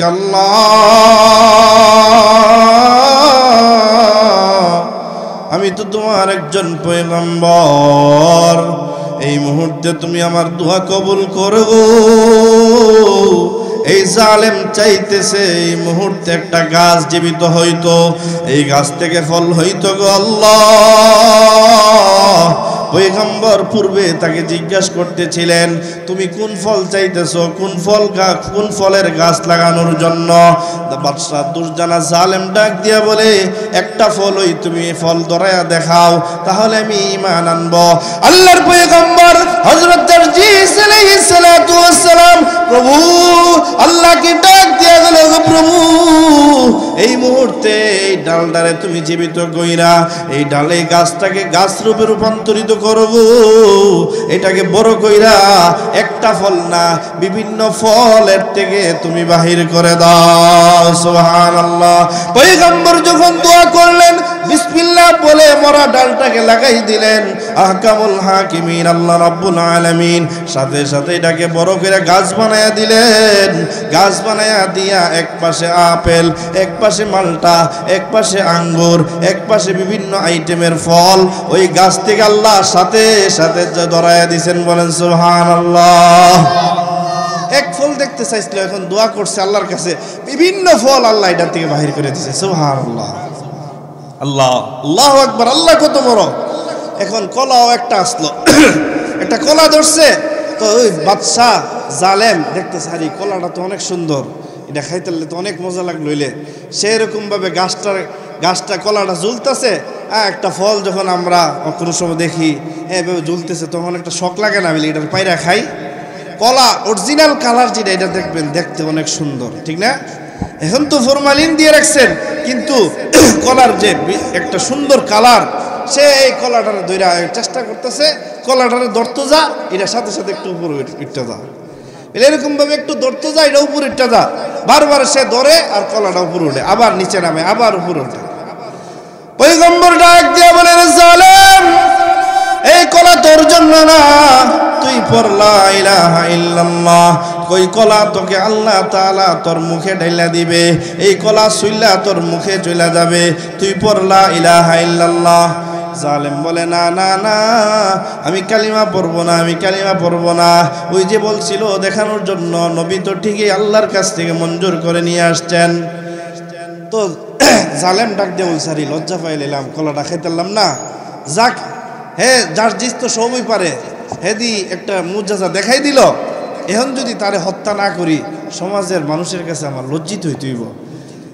আল্লাহ, আমি তো তোমার একজন পয়গম্বর, এই মুহূর্তে তুমি আমার দোয়া কবুল করো। এই জালেম চাইতেছে এই মুহূর্তে একটা গাছ জীবিত হইতো, এই গাছ থেকে ফল হইতো গো আল্লাহ। পয়গম্বর পূর্বে তাকে জিজ্ঞাসা করতেছিলেন তুমি কোন ফল চাইতেছো, কোন ফল গাছ, কোন ফলের গাছ লাগানোর জন্য। বাদশা দুরজানা জালেম ডাক দিয়া বলে একটা ফলই তুমি ফল ধরায়া দেখাও, তাহলে আমি ঈমান আনবো। আল্লাহর পয়গম্বর হযরত জারজিস আলাইহিস সালাতু ওয়াস সালাম প্রভু আল্লাহকে ডাক দিয়া গেল, প্রভু এই মুহূর্তে এই ডালটারে তুমি জীবিত কইরা এই ডালে গাছটাকে গাছ রূপে রূপান্তরিত করব, এটাকে বড় কইরা একটা ফল না বিভিন্ন ফলের থেকে তুমি বাহির করে দাও। সুবহানাল্লাহ। পয়গম্বর যখন দোয়া করলেন বিসমিল্লাহ বলে মরা ডালটাকে লাগাই দিলেন, আহকামুল হাকিমিন আল্লাহ রাব্বুল আলামিন সাথে সাথে এটাকে বড় করে গাছ বানায়া দিলেন। গাছ বানায়া দিয়া এক পাশে আপেল, এক পাশে মালটা, এক পাশে আঙ্গুর, এক পাশে বিভিন্ন আইটেমের ফল ওই গাছ থেকে আল্লাহ সাথে সাথে ধরায়া দিয়েছেন। বলেন সুবহানাল্লাহ। এক ফল দেখতে চাইছিল, এখন দোয়া করছে আল্লাহর কাছে, বিভিন্ন ফল আল্লাহ এটা থেকে বাহির করে দিয়েছে। সুবহানাল্লাহ। আল্লাহ আল্লাহু আকবার। আল্লাহ কত বড়। এখন কলাও একটা আসলো, একটা কলা ধরছে, তো ওই বাদশা জালেম দেখতেছে আরে কলাটা তো অনেক সুন্দর, এটা খাইতে তো অনেক মজা লাগলো, হইলে সেরকম ভাবে গাছটার গাছটা কলাটা ঝুলতেছে। হ্যাঁ একটা ফল যখন আমরা কোনো সময় দেখি হ্যাঁ এভাবে ঝুলতেছে তখন একটা শখ লাগে না, বলি এটার পায়রা খাই। কলা অরিজিনাল কালার যেটা এটা দেখবেন দেখতে অনেক সুন্দর, ঠিক না? এখন তো ফরমালিন দিয়ে রাখছেন, কিন্তু কলার যে একটা সুন্দর কালার, সে এই কলাটারে ধইরা চেষ্টা করতেছে, কলাটারে ধরতে যা এটা সাথে সাথে একটু উপরে উঠতে যা, এরকম ভাবে একটু ধরতে যা এটা উপরে উঠতে যা, বারবার সে ধরে আর কলাটা উপরে উঠে, আবার নিচে নামে, আবার উপরে উঠে। পয়গম্বর ডাক দিয়া বলেন জালেম এই কলা তোর জন্য না, তুই পড় লা ইলাহা ইল্লাল্লাহ, কই কলা তোকে আল্লাহ তাআলা তোর মুখে ঢাইলা দিবে, এই কলা সুইলা তোর মুখে চলে যাবে, তুই পড় লা ইলাহা ইল্লাল্লাহ। জালেম বলে না না না আমি কালিমা পড়বো না, আমি কালিমা পড়বো না। ওই যে বলছিল দেখানোর জন্য, নবী তো ঠিকই আল্লাহর কাছ থেকে মঞ্জুর করে নিয়ে আসছেন। তো জালেম ডাক দিয়ে বলছে আরে লজ্জা পাইলাম, কলাটা খাইতাম না, যাক হে জারজিস তো সবই পারে, হেদি একটা মুজাজা দেখাই দিল, এখন যদি তারে হত্যা না করি সমাজের মানুষের কাছে আমার লজ্জিত হইতে হইব।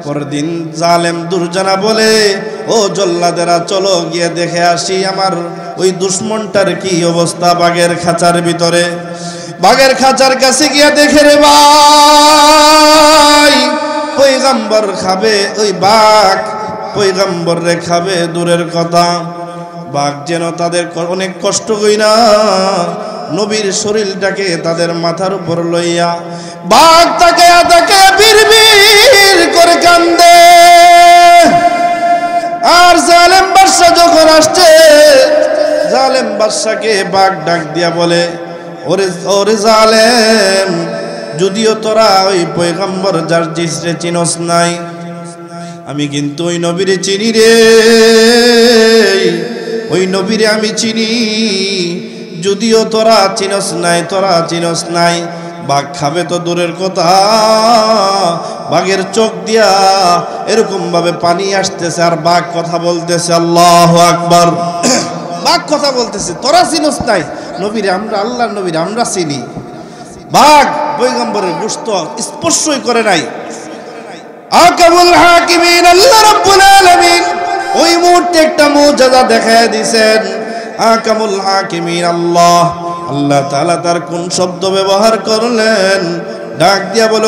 পরদিন জালেম দুর্জনা বলে, ও জল্লাদেরা চলো গিয়ে দেখে আসি আমার ওই দুশ্মনটার কি অবস্থা বাঘের খাঁচার ভিতরে। বাঘের খাঁচার কাছে গিয়ে দেখে রে ভাই, পয়গম্বর খাবে ওই বাঘ, পয়গম্বর রে খাবে দূরের কথা, বাঘ যেন তাদের অনেক কষ্ট কইরা নবীর শরীরটাকে তাদের মাথার উপর লইয়া বাঘ তাকে তাকে বিড়বিড় করে কান্দে। আর জালেম বাদশা যখন আসছে, জালেম বাদশাকে বাঘ ডাক দিয়া বলে, ওরে ওরে জালেম, যদিও তোরা ওই পয়গম্বর জার্জিস রে চিনস নাই, আমি কিন্তু ওই নবীরে চিনি রে, ওই নবীরে আমি চিনি। যদিও তোরা চিনস নাই, তোরা চিনস নাই, বাঘ খাবে তো দূরের কথা, বাঘের চোখ দিয়া এরকম ভাবে পানি আসতেছে আর বাঘ কথা বলতেছে, আল্লাহু আকবার। বাঘ কথা বলতেছে, তোরা চিনস নাই নবীরে, আমরা আল্লাহর নবীরে আমরা চিনি। বাঘ পয়গম্বরের গোশত স্পর্শই করে নাই। আকামুল হাকিমিন আল্লাহ রাব্বুল আলামিন ওই মুহূর্তে একটা মুজিজা দেখায় দিয়েছেন। আকামুল হাকিমিন আল্লাহ, আল্লাহ তাআলা তার কোন শব্দ ব্যবহার করলেন? ডাক দিয়া বলো,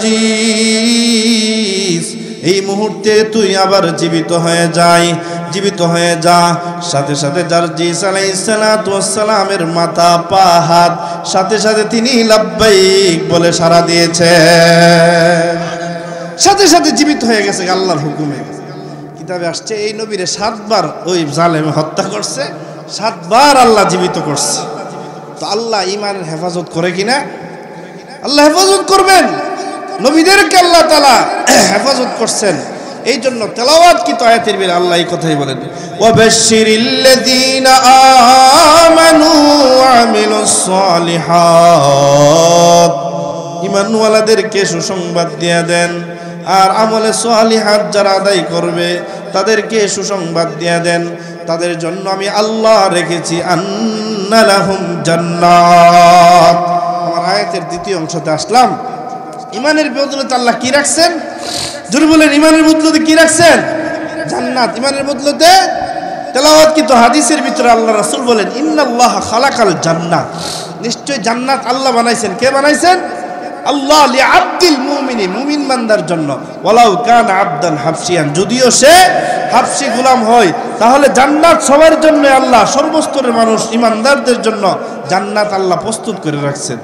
জার্জিস, এই মুহূর্তে তুই আবার জীবিত হয়ে যাই, জীবিত হয়ে যা। সাথে সাথে জার্জিস আলাইহিস সালাতু ওয়াস সালামের মাথা পা হাত সাথে সাথে তিনি লাব্বাইক বলে সাড়া দিয়েছেন, সাথে সাথে জীবিত হয়ে গেছে আল্লাহর হুকুমে। কিতাবে আসছে এই নবীরে সাতবার ওই জালেমে হত্যা করছে, সাতবার আল্লাহ জীবিত করছে। তো আল্লাহ ইমানের হেফাজত করে কিনা? আল্লাহ হেফাজত করবেন, নবীদেরকে আল্লাহ তাআলা হেফাজত করছেন। এই জন্য তেলাওয়াত কি আয়াতের ভিতরে আল্লাহ এই কথাই বলেন, ওয়াবাশশিরিল্লাযীনা আমানু ওয়া আমিলুস সালিহাত, ঈমানওয়ালাদেরকে সুসংবাদ দিয়ে দেন, আর আমলে সালিহাত যারা আদায় করবে তাদেরকে সুসংবাদ দিয়ে দেন, তাদের জন্য আমি আল্লাহ রেখেছি আন্না লাহুম জান্নাত। আমার আয়াতের দ্বিতীয় অংশতে আসলাম। ইমানের বদলতে আল্লাহ কি রাখছেন? জোরে বলেন, ইমানের বদলতে কি রাখছেন? জান্নাত। ইমানের বদলতে তেলাওয়াত কি তো হাদিসের ভিতরে আল্লাহ রাসূল বলেন, ইন্নাল্লাহ খালাকাল জান্নাত, নিশ্চয় জান্নাত আল্লাহ বানাইছেন। কে বানাইছেন? আল্লাহ লিআবদিল মুমিনি, মুমিন বান্দার জন্য। ওয়ালাউ কানা আবদান হাবশিয়ান, যদিও সে হাবশি গোলাম হয়, তাহলে জান্নাত সবার জন্য আল্লাহ, সর্বস্তরের মানুষ ইমানদারদের জন্য জান্নাত আল্লাহ প্রস্তুত করে রাখছেন।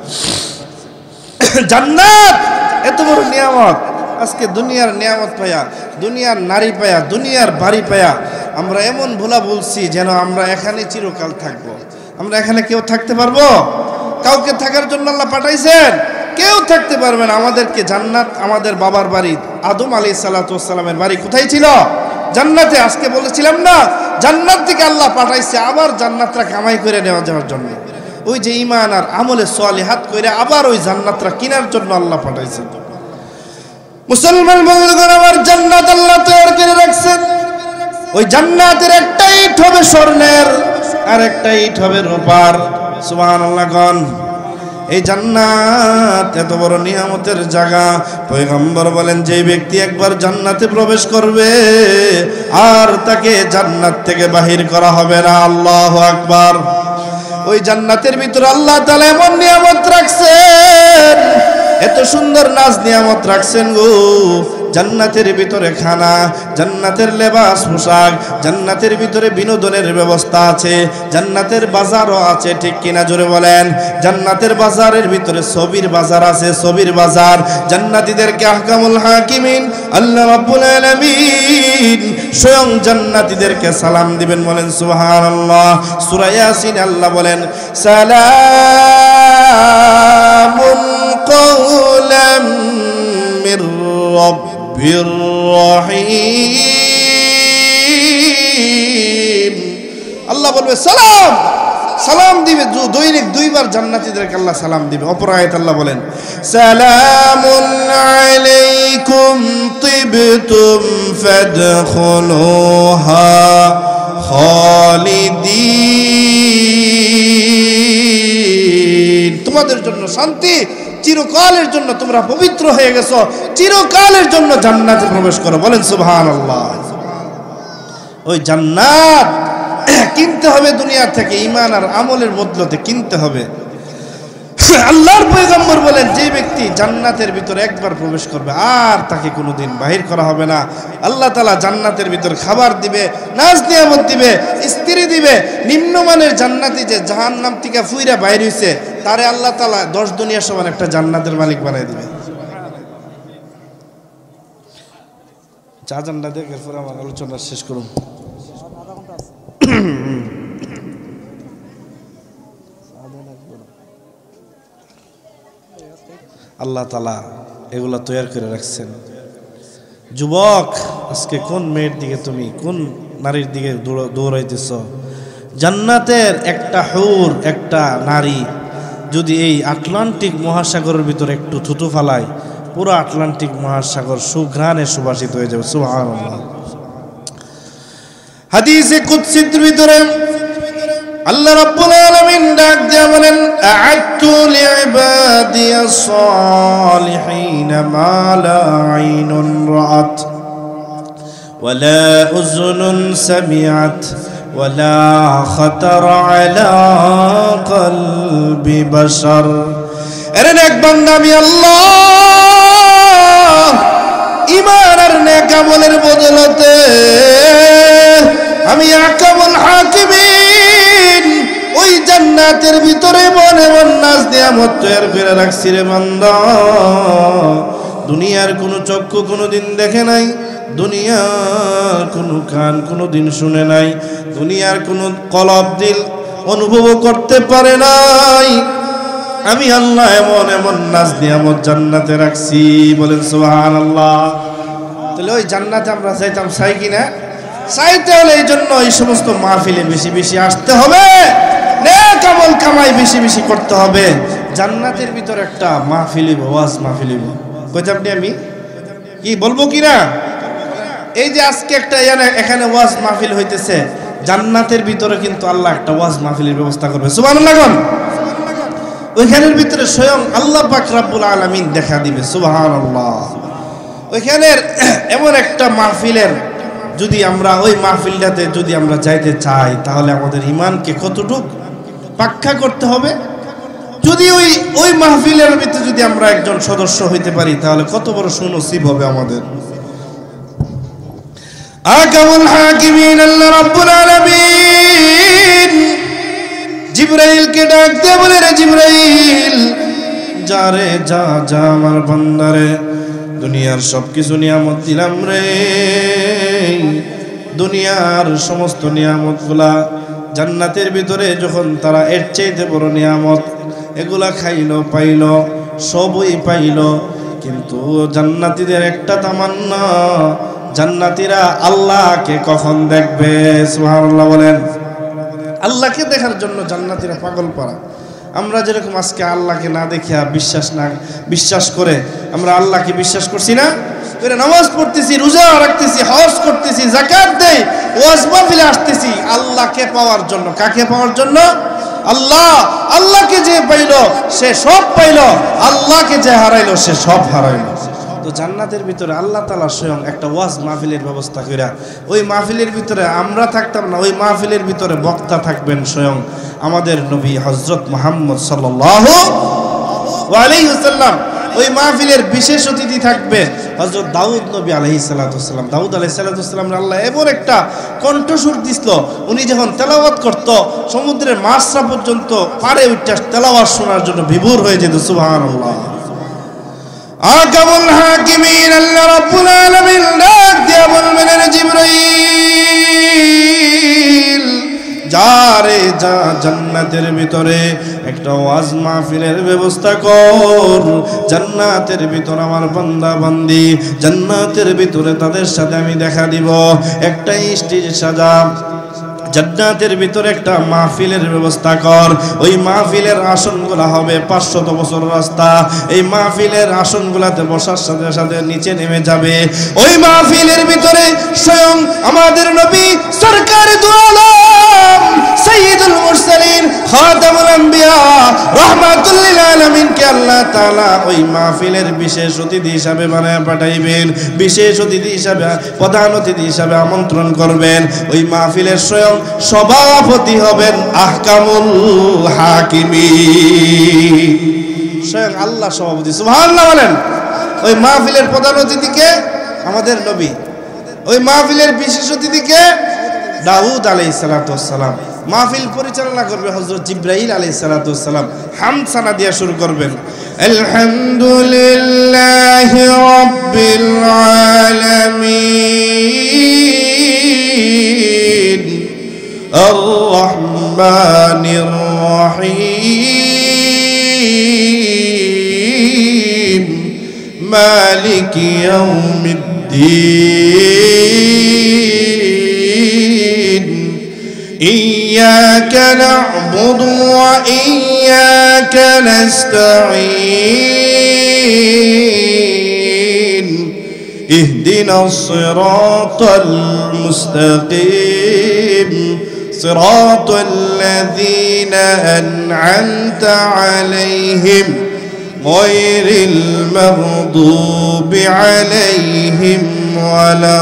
জান্নাত এত বড় নিয়ামত। আজকে দুনিয়ার নিয়ামত পায়া, দুনিয়ার নারী পায়া, দুনিয়ার বাড়ি পায়া আমরা এমন ভোলা বলছি যেন আমরা এখানে চিরকাল থাকবো। আমরা এখানে কেউ থাকতে পারবো? কাউকে থাকার জন্য আল্লাহ পাঠাইছেন? কেউ থাকতে পারবে না। আমাদেরকে জান্নাত, আমাদের বাবার বাড়ি আদম আলাইহিস সালাতু ওয়াস সালামের বাড়ি কোথায় ছিল? জান্নাতে। আজকে বলেছিলাম না, জান্নাত থেকে আল্লাহ পাঠাইছে আবার জান্নাতটা কামাই করে নেওয়া যাওয়ার জন্য। ওই যে ঈমান আর আমলে সালিহাত কইরা আবার ওই জান্নাতটা কেনার জন্য আল্লাহ পাঠাইছে। মুসলমান বন্ধুগণ, আমার জান্নাত আল্লাহ তৈরি করে রাখছেন। ওই জান্নাতের একটা ইট হবে স্বর্ণের, আর একটা ইট হবে রূপার। সুবহানাল্লাহ গণ। এই জান্নাত এত বড় নিয়ামতের জায়গা। পয়গম্বর বলেন, যে ব্যক্তি একবার জান্নাতে প্রবেশ করবে আর তাকে জান্নাত থেকে বাহির করা হবে না। আল্লাহু আকবার। ওই জান্নাতের ভিতরে আল্লাহ তাআলা এমন নিয়ামত রাখছেন, এত সুন্দর নাজ নিয়ামত রাখছেন গো। জান্নাতের ভিতরে খানা, জান্নাতের লেবাস পোশাক, জান্নাতের ভিতরে বিনোদনের ব্যবস্থা আছে, জান্নাতের বাজারও আছে। ঠিক কিনা জোরে বলেন? জান্নাতের বাজারের ভিতরে ছবির বাজার আছে, ছবির বাজার। জান্নাতীদেরকে আহকামুল হাকিমিন আল্লাহ রাব্বুল আলামিন স্বয়ং জান্নাতীদেরকে সালাম দিবেন। বলেন সুবহানাল্লাহ। সূরা ইয়াসিন আল্লাহ বলেন, সালামুন কওলাম মির রাব্বির রহিম। আল্লাহ বলবে সালাম, সালাম দিবে। দৈনিক দুইবার জান্নাতীদেরকে আল্লাহ সালাম দিবে। অপর আয়াত আল্লাহ বলেন, সালামুন আলাইকুম তিবতুম ফাদখুলুহা খালিদিন। তোমাদের জন্য শান্তি, চিরকালের জন্য তোমরা পবিত্র হয়ে গেছো, চিরকালের জন্য জান্নাতে প্রবেশ করো। বলেন সুবহানাল্লাহ। ওই জান্নাত কিনতে হবে দুনিয়া থেকে, ঈমান আর আমলের বদলতে কিনতে হবে। আল্লাহর পয়গম্বর বলেন, যে ব্যক্তি জান্নাতের ভিতরে একবার প্রবেশ করবে আর তাকে কোনোদিন বাহির করা হবে না। আল্লাহ তাআলা জান্নাতের ভিতর খাবার দিবে, নাজ নিয়ামত দিবে, স্ত্রী দিবে। নিম্নমানের জান্নাতি যে জাহান্নাম থেকে ফুইরা বাইর হইছে, তারে আল্লাহ তাআলা দশ দুনিয়া সমান একটা জান্নাতের মালিক বানাই দিবে। চা জান্নাত দেখে পরে আমার আলোচনা শেষ করুন। আল্লাহ তাআলা এগুলা তৈরি করে রাখছেন। যুবক, আজকে কোন মেয়ের দিকে তুমি, কোন নারীর দিকে দৌড়াইতেছ? জান্নাতের একটা হুর, একটা নারী যদি এই আটলান্টিক মহাসাগরের ভিতরে একটু থুতু ফালায়, পুরো আটলান্টিক মহাসাগর সুঘ্রাণে সুবাসিত হয়ে যাবে। সুবহানাল্লাহ। হাদিসে কুদসির ভিতরে আল্লাহ রাব্বুল আলামিন ডাক দিয়ে বলেন, আ'আদতু লিইবাদিয়াস সালিহিন মা লা আইনুন রাআত ওয়ালা উযুনুন সামিআত ওয়ালা খাতারা আলা কলবি বাশার। এর নেক বান্দা আমি আল্লাহ ঈমান আর নেক আমলের বদলতে আমি আকামুল হাকিমিন ওই জান্নাতের ভিতরে মন এমন নাজ নিয়ামত তৈরি করে রাখছি রে বান্দা, দুনিয়ার কোনো চক্ষু কোনোদিন দেখে নাই, দুনিয়ার কোনো কান কোনোদিন শুনে নাই, দুনিয়ার কোনো কলব দিল অনুভব করতে পারে নাই। আমি আল্লাহ এমন এমন নাজ নিয়ামত জান্নাতে রাখছি। বলেন সুবহানাল্লাহ। তাহলে ওই জান্নাতে আমরা চাইতাম, চাই কিনা? চাইতে হলে এই জন্য এই সমস্ত মাহফিলে বেশি বেশি আসতে হবে, নেক আমল কামাই বেশি বেশি করতে হবে। জান্নাতের ভিতর একটা মাহফিল হইব, ওয়াজ মাহফিল হইব। কইতাম নি আমি কি বলবো কিনা? এই যে আজকে একটা এখানে ওয়াজ মাহফিল হইতেছে, জান্নাতের ভিতরে কিন্তু আল্লাহ একটা ওয়াজ মাহফিলের ব্যবস্থা করবে। সুবহানাল্লাহ। ওইখানের ভিতরে স্বয়ং আল্লাহ পাক রব্বুল আলামিন দেখা দিবে। সুবহানাল্লাহ। ওইখানের এমন একটা মাহফিলের যদি আমরা ওই মাহফিলটাতে যদি আমরা যাইতে চাই, তাহলে আমাদের ঈমানকে কতটুকু পাক্কা করতে হবে। যদি ওই ওই মাহফিলের ভিতরে যদি আমরা একজন সদস্য হইতে পারি, তাহলে কত বড় সুনসিব হবে আমাদের। আকামুল হাকিমিন আল্লাহ রাব্বুল আলামিন জিবরাইলকে ডাক দিয়ে বলে, রে জিবরাইল, যা রে যা যা আমার বান্দারে দুনিয়ার সবকিছু নিয়ামত দিলাম রে, দুনিয়ার সমস্ত নিয়ামত গুলা জান্নাতের ভিতরে যখন তারা এর চাইতে বড় নিয়ামত এগুলা খাইলো পাইলো, সবই পাইলো, কিন্তু জান্নাতীদের একটা তামান্না, জান্নাতীরা আল্লাহকে কখন দেখবে? সুবহানাল্লাহ বলেন। আল্লাহকে দেখার জন্য জান্নাতীরা পাগল পারা। আমরা যেরকম আজকে আল্লাহকে না দেখিয়া বিশ্বাস না বিশ্বাস করে আমরা আল্লাহকে বিশ্বাস করছি না, করে নামাজ পড়তেছি, রোজা রাখতেছি, হজ করতেছি, যাকাত দেই, ওয়াজ মাহফিলে আসতেছি আল্লাহকে পাওয়ার জন্য। কাকে পাওয়ার জন্য? আল্লাহ। আল্লাহকে যে পাইলো সে সব পাইলো, আল্লাহকে যে হারাইলো সে সব হারাইলো। তো জান্নাতের ভিতরে আল্লাহ তাআলা স্বয়ং একটা ওয়াজ মাহফিলের ব্যবস্থা কইরা, ওই মাহফিলের ভিতরে আমরা থাকতাম না, ওই মাহফিলের ভিতরে বক্তা থাকবেন স্বয়ং আমাদের নবী হযরত মুহাম্মদ সাল্লাল্লাহু আলাইহি ওয়াসাল্লাম। ওই মাহফিলের বিশেষ অতিথি থাকবে হযরত দাউদ নবী আলাইহিস সালাতু ওয়াসসালাম। দাউদ আলাইহিস সালাতু ওয়াসসালাম আল্লাহ এমন একটা কণ্ঠস্বর দিছিল, উনি যখন তেলাওয়াত করত সমুদ্রের মাছরা পর্যন্ত পারে উঠে তেলাওয়াত শোনার জন্য বিভোর হয়ে যেত। সুবহানাল্লাহ। আকামুল হাকিমিন আল্লাহ রাব্বুল আলামিন ডাক দিয়া বলবেন, রে জিবরাইল, যা রে যা জান্নাতের ভিতরে একটা ওয়াজ মাহফিলের ব্যবস্থা কর। জান্নাতের ভিতর আমার বান্দা বান্দি, জান্নাতের ভিতরে তাদের সাথে আমি দেখা দিব। একটা স্টেজ সাজা, জান্নাতের ভিতরে একটা মাহফিলের ব্যবস্থা কর। ওই মাহফিলের আসনগুলা হবে পাঁচশত বছর রাস্তা, এই মাহফিলের আসনগুলাতে বসার সাথে সাথে নিচে নেমে যাবে। ওই মাহফিলের ভিতরে স্বয়ং আমাদের নবী সরকার দু আলম সাইয়্যিদুল মুরসালিন খাতামুল আম্বিয়া রাহমাতুল লিল আলামিনকে নবীকে আল্লাহ তাআলা ওই মাহফিলের বিশেষ অতিথি হিসাবে বানায় পাঠাইবেন, বিশেষ অতিথি হিসাবে, প্রধান অতিথি হিসাবে আমন্ত্রণ করবেন। ওই মাহফিলের স্বয়ং সভাপতি হবেন আহকামুল হাকিমিন, স্বয়ং আল্লাহ সভাপতি। সুবহানাল্লাহ বলেন। ওই মাহফিলের প্রধান অতিথিকে আমাদের নবী, ওই মাহফিলের বিশেষ অতিথিকে দাউদ আলাইহিস সালাতু ওয়াস সালাম। মাহফিল পরিচালনা করবে হযরত জিবরাইল আলাইহিস সালাতু ওয়াস সালাম। হামদ সানা দিয়ে শুরু করবেন, আলহামদুলিল্লাহি রাব্বিল আলামিন আর রহমানির রহিম মালিকি ইয়াউমিদ্দিন إياك نعبد وإياك نستعين اهدنا الصراط المستقيم صراط الذين أنعمت عليهم غير المغضوب عليهم ولا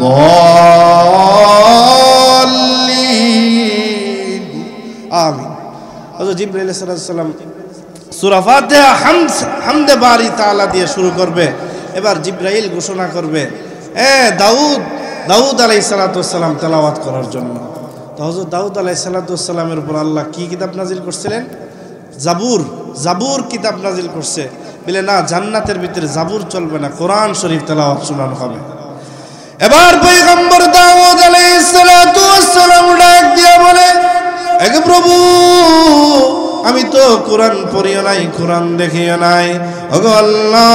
الضالين آمين. হযরত জিবরাইল আলাইহিস সালাম সূরা ফাতিহা হামদ হামদে বারি তাআলা দিয়ে শুরু করবে। এবার জিবরাইল ঘোষণা করবে, এ দাউদ, দাউদ আলাইহিস সালাতু ওয়াস সালাম তেলাওয়াত করার জন্য। তো হযরত দাউদ আলাইহিস সালাতু ওয়াস সালামের উপর আল্লাহ কি কিতাব নাজিল করছিলেন? জাবুর, জাবুর কিতাব নাজিল করছে। বলে না, জান্নাতের ভিতরে জাবুর চলবে না, কোরআন শরীফ তেলাওয়াত শোনানো হবে। এবার পয়গম্বর দাউদ আলাইহিস সালাতু ওয়াস সালাম ডাক দিয়ে বলে, এ প্রভু, আমি তো কোরআন পড়িও নাই, কোরআন দেখিও নাই, ওগো আল্লাহ,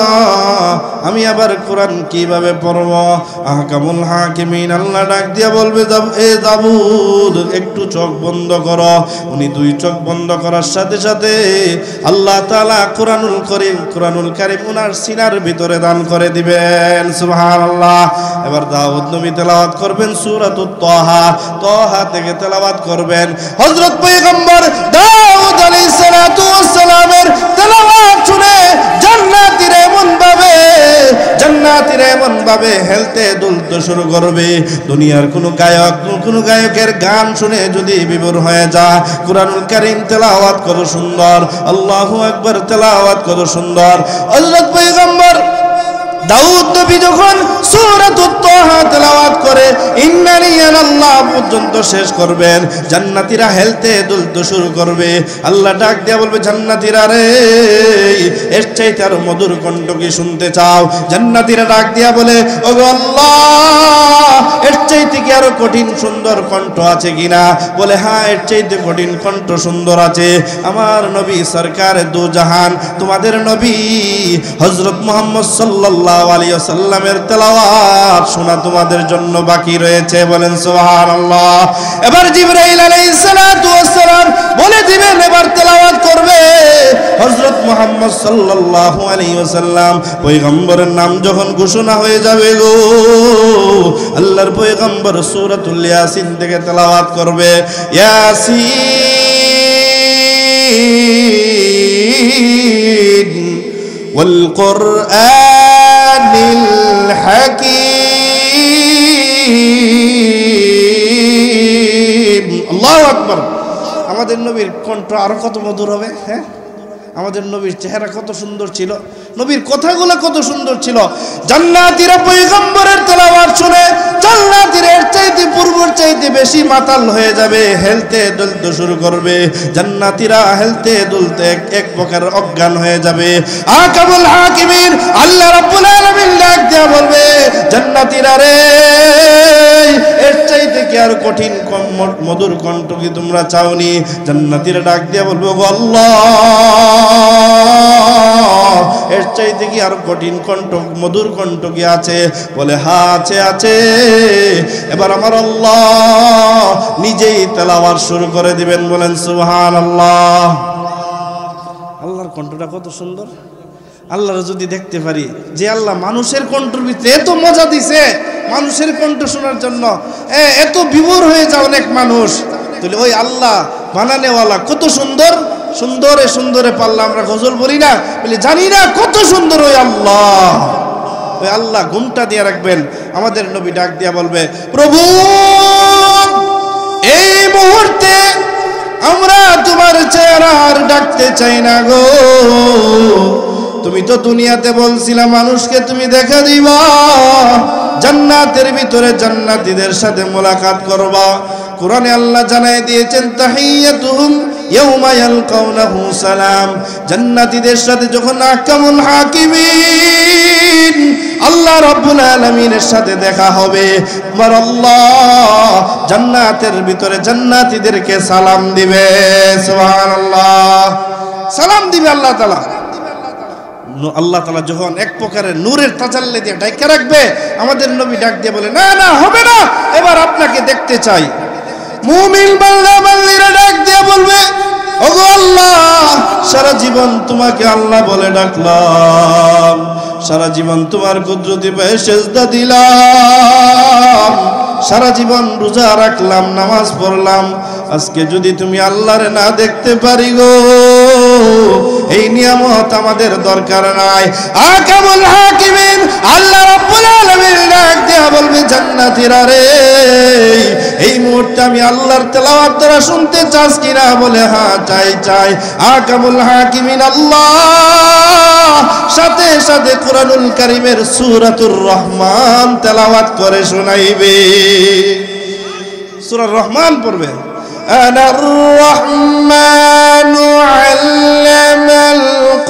আমি আবার কোরআন কিভাবে পড়ব? আহকামুল হাকিমিন আল্লাহ ডাক দিয়া বলবে, এ দাউদ, একটু চোখ বন্ধ করো। উনি দুই চোখ বন্ধ করার সাথে সাথে আল্লাহ তাআলা কোরআনুল কারীম, কোরআনুল কারীম উনার সিনার ভিতরে দান করে দিবেন। সুবহানাল্লাহ। এবার দাউদ নবী তেলাওয়াত করবেন সূরাতুত তাহা, তাহা থেকে তেলাওয়াত করবেন। হযরত পয়গম্বর দাউদ আলাইহিস সালাতু ওয়াস সালামের তেলাওয়াত শুনে জান্নাতীরা এমন ভাবে, জান্নাতীরা এমন ভাবে হেলতে দুলতে শুরু করবে। দুনিয়ার কোন গায়ক, কোন গায়কের গান শুনে যদি বিভোর হয়ে যায়, কোরআনুল কারীম তেলাওয়াত কত সুন্দর, আল্লাহু আকবার তেলাওয়াত কত সুন্দর। হযরত পয়গম্বর দাউদ নবী যখন সূরাতুত তাহা তেলাওয়াত করে ইন্নানি আনাল্লাহ পর্যন্ত শেষ করবেন, জান্নাতীরা হেলতে দুলতে শুরু করবে। আল্লাহ ডাক দিয়া বলবে, জান্নাতীরা রে, এর চাইতে আরো মধুর কণ্ঠ কি শুনতে চাও? জান্নাতীরা ডাক দিয়া বলে, ওগো আল্লাহ, এর চাইতে কি আরো কঠিন সুন্দর কণ্ঠ আছে কিনা? বলে, হ্যাঁ, এর চাইতে কঠিন কণ্ঠ সুন্দর আছে। আমার নবী সরকার দু জাহান, তোমাদের নবী হযরত মুহাম্মদ সাল্লাল্লাহু আলাইহি ওয়াসাল্লামের তেলাওয়াত শোনা তোমাদের জন্য বাকি রয়েছে। বলেন সুবহানাল্লাহ। এবার জিবরাইল আলাইহিস সালাতু ওয়াস সালাম বলে দিবেন, এবার তেলাওয়াত করবে হযরত মুহাম্মদ সাল্লাল্লাহু আলাইহি ওয়াসাল্লাম। পয়গম্বরের নাম যখন ঘোষণা হয়ে যাবে গো, আল্লাহর পয়গম্বর সূরাতুল ইয়াসিন থেকে তেলাওয়াত করবে, ইয়াসিন ওয়াল কুরআনিল হাকীম। আল্লাহু আকবার। আমাদের নবীর কণ্ঠ আরো কত মধুর হবে। হ্যাঁ, আমাদের নবীর চেহারা কত সুন্দর ছিল, নবীর কথাগুলো কত সুন্দর ছিল। জান্নাতীরা পয়গম্বরের তেলাওয়াত শুনে জান্নাতীরা এর চাইতে পূর্বর চাইতে বেশি মাতাল হয়ে যাবে, হেলতে দুলতে শুরু করবে। জান্নাতীরা হেলতে দুলতে এক প্রকার অজ্ঞান হয়ে যাবে। আহকামুল হাকিমিন আল্লাহ রাব্বুল আলামিন ডাক দিয়া বলবে, জান্নাতীরা রে, এর চাইতে কি আর কঠিন মধুর কণ্ঠ কি তোমরা চাওনি? জান্নাতীরা ডাক দিয়া বলবে, ওগো আল্লাহ, এর চাইতে কি আর কঠিন কণ্ঠ মধুর কণ্ঠ কি আছে? বলে, হ্যাঁ আছে, আছে। এবার আমার আল্লাহ নিজেই তেলাওয়াত শুরু করে দিবেন। বলেন সুবহানাল্লাহ। আল্লাহর কণ্ঠটা কত সুন্দর। আল্লাহর যদি দেখতে পারি যে আল্লাহ মানুষের কণ্ঠের ভিতরে এত মজা দিছে, মানুষের কণ্ঠ শোনার জন্য এত বিভোর হয়ে যায় অনেক মানুষ, তাহলে ওই আল্লাহ বানানেওয়ালা কত সুন্দর, সুন্দরে সুন্দরে পাল্লা আমরা গজল বলি না, বলি জানি না কত সুন্দর ওই আল্লাহ। ওই আল্লাহ ঘুমটা দিয়ে রাখবেন। আমাদের নবী ডাক দিয়া বলবে, প্রভু এই মুহূর্তে আমরা তোমার চেহারা আর ডাকতে চাই না গো। তুমি তো দুনিয়াতে বলছিলা মানুষকে তুমি দেখা দিবা, জান্নাতের ভিতরে জান্নাতীদের সাথে মোলাকাত করবা। কোরআনে আল্লাহ জানায় দিয়েছেন, তাহিয়াতুহুম ইয়াউমা ইয়ালকাউনাহু সালাম। জান্নাতীদের সাথে যখন আহকামুল হাকিমিন আল্লাহ রাব্বুল আলামিনের সাথে দেখা হবে, আমার আল্লাহ জান্নাতের ভিতরে জান্নাতীদেরকে সালাম দিবে। সুবহানাল্লাহ, সালাম দিবে আল্লাহ তাআলা। আল্লাহ তাআলা যখন এক প্রকারের নূরের তাজাল্লি দিয়ে ঢাকা রাখবে, আমাদের নবী ডাক দিয়ে বলে, না না হবে না, এবার আপনাকে দেখতে চাই। মুমিন বান্দা বান্দীরা ডাক দিয়ে বলবে, ওগো আল্লাহ সারা জীবন তোমাকে আল্লাহ বলে ডাকলাম, সারা জীবন তোমার কুদরতি পায়ে সেজদা দিলাম, সারা জীবন রোজা রাখলাম, নামাজ পড়লাম, আজকে যদি তুমি আল্লাহরে না দেখতে পারি গো, এই নিয়ামত আমাদের দরকার নাই। আহকামুল হাকিমিন আল্লাহ রাব্বুল আলামিন ডাক দিয়া বলবে, জান্নাতীরা রে এই মুহূর্তে আমি আল্লাহর তেলাওয়াত দ্বারা শুনতে চাস কিনা? বলে হ্যাঁ চাই চাই। আহকামুল হাকিমিন আল্লাহ সাথে সাথে কোরআনুল কারীমের সূরাতুর রহমান তেলাওয়াত করে শোনাইবে। সূরা রহমান পড়বে, আনার রহমানু আল্লামাল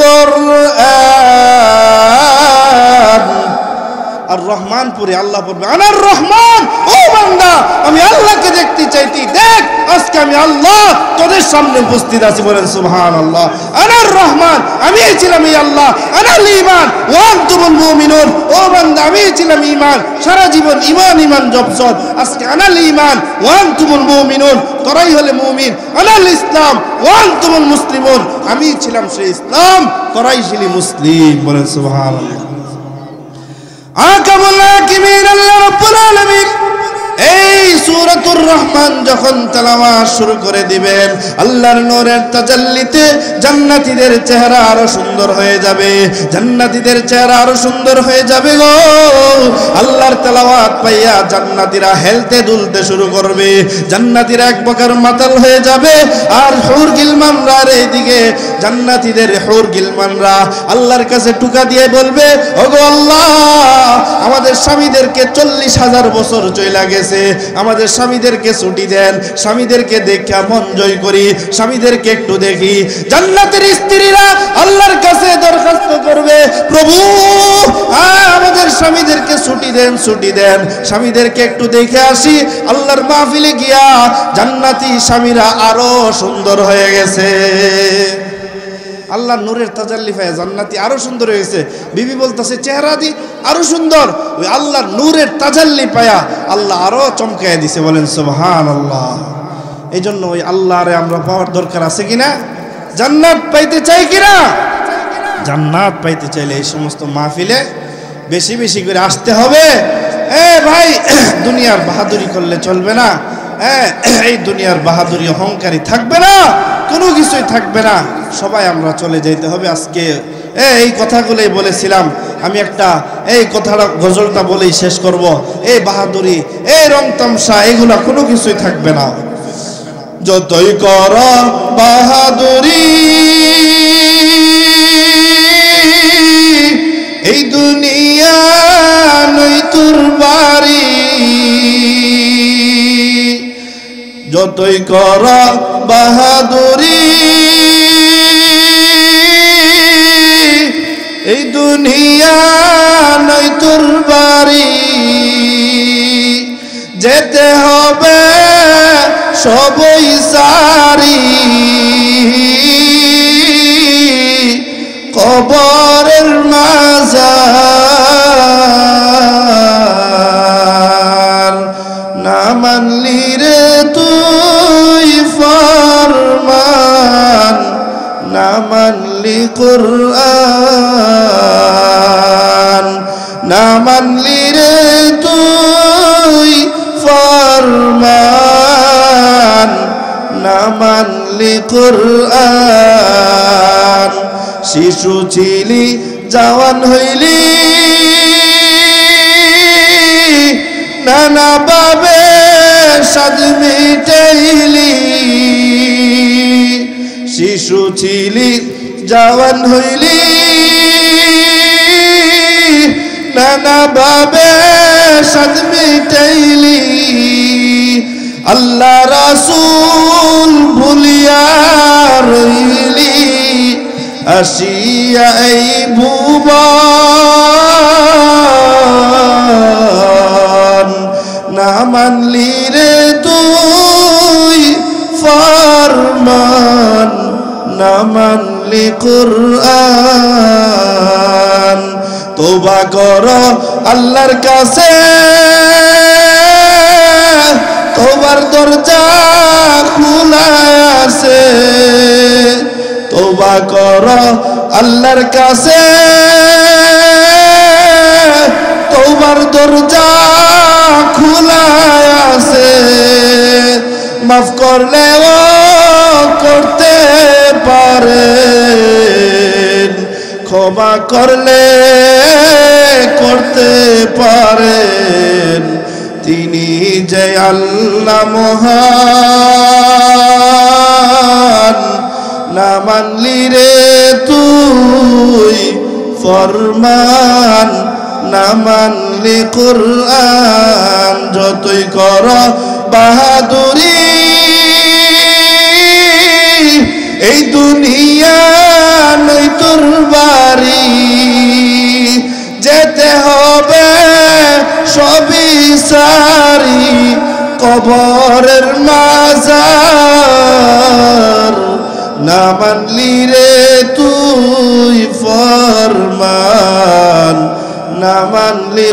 কুরআন। আর রহমান পড়ে আল্লাহ পড়বে, আনার রহমান, ও বান্দা আমি আল্লাহকে দেখতে চাইতি, দেখ আজকে আমি আল্লাহ তোদের সামনে উপস্থিত আছি। বলেন সুবহানাল্লাহ। আনার রহমান, আমি ছিলাম এই আল্লাহ। আনাল ঈমান ওয়া আনতুমুল মুমিনুন, ও বান্দা আমি ছিলাম ঈমান, সারা জীবন ঈমান ঈমান জপসদ, আজকে আনাল ঈমান ওয়া আনতুমুল মুমিনুন, তোরাই হলে মুমিন। আনাল ইসলাম ওয়া আনতুমুল মুসলিমুন, আমি ছিলাম সেই ইসলাম, তোরাই ছিলি মুসলিম। বলেন সুবহানাল্লাহ। আহকামুল হাকিমিন আল্লাহ রাব্বুল আলামিন এই সূরাতুর রহমান যখন তেলাওয়াত শুরু করে দিবেন, আল্লাহর নূরের তাজাল্লিতে জান্নাতীদের চেহারা আরো সুন্দর হয়ে যাবে, জান্নাতীদের চেহারা আরো সুন্দর হয়ে যাবে গো। আল্লাহর তেলাওয়াত পাইয়া জান্নাতীরা হেলতে দুলতে শুরু করবে, জান্নাতীরা এক প্রকার মাতাল হয়ে যাবে। আর হুর গিলমানরা এইদিকে জান্নাতীদের হুর গিলমানরা আল্লাহর কাছে টুকা দিয়ে বলবে, ওগো আল্লাহ আমাদের স্বামীদেরকে চল্লিশ হাজার বছর চইলা গেছে, আমাদের স্বামীদেরকে ছুটি দেন, স্বামীদেরকে দেখা মন জয় করি, স্বামীদেরকে একটু দেখি। জান্নাতের স্ত্রীরা আল্লাহর কাছে দরখাস্ত করবে, প্রভু আমাদের স্বামীদেরকে ছুটি দেন, ছুটি দেন, স্বামীদেরকে একটু দেখে আসি। আল্লাহর মাহফিলে গিয়া জান্নাতি স্বামীরা আরো সুন্দর হয়ে গেছে। আল্লাহ নূরের তাজাল্লি পায় জান্নাতি আরো সুন্দর হয়েছে। বিবি বলতেছে চেহারা দি আরো সুন্দর, ওই আল্লাহর নূরের তাজাল্লি পায়া আল্লাহ আরো চমকায় দিছে। বলেন সুবহানাল্লাহ। এই জন্য ওই আল্লাহরে আমরা পাওয়ার দরকার আছে কিনা? জান্নাত পাইতে চাই কিনা? জান্নাত পাইতে চাইলে এই সমস্ত মাহফিলে বেশি বেশি করে আসতে হবে। এ ভাই দুনিয়ার বাহাদুরি করলে চলবে না, হ্যাঁ এই দুনিয়ার বাহাদুরি অহংকারী থাকবে না, কোনো কিছুই থাকবে না, সবাই আমরা চলে যেতে হবে। আজকে এই কথাগুলোই বলেছিলাম আমি, একটা এই কথাটা গজলটা বলেই শেষ করব। এই বাহাদুরি, এই রং তামসা, এগুলা কোনো কিছুই থাকবে না। যতই কর বাহাদুরি এই দুনিয়া নই তোর বাড়ি, যতই কর বাহাদুরি এই দুনিয়া নই তোর বাড়ি, যেতে হবে সবই সারি, কবরের মাজার, না মানলি রে তুই ফরমান, না মানলি কুরআন, না মানলি রে তুই ফরমান, না মানলি কুরআন শিশু ছিলি জওয়ান হইলি নানা ভাবে সাজ মিটাইলি শিশু ছিলি জওয়ান হইলি নানা ভাবে সাজ মিটাইলি আল্লাহ রাসূল ভুলিয়া রইলি আসিয়া এই ভুবন না মানলি রে তুই ফরমান না মানলি কুরআন তওবা কর আল্লাহর কাছে তওবার দরজা খোলা আছে তওবা কর আল্লাহর কাছে তওবার দরজা খোলা আছে মাফ করলে ও করতে পারেন ক্ষমা করলে করতে পারেন তিনি যে আল্লাহ মহান না মানলি রে তুই ফরমান না মানলি কুরআন যতই কর বাহাদুরি এই দুনিয়া নই তোর বাড়ি যেতে হবে সবই সারি কবরের মাজার না মানলি রে তুই ফরমান না মানলি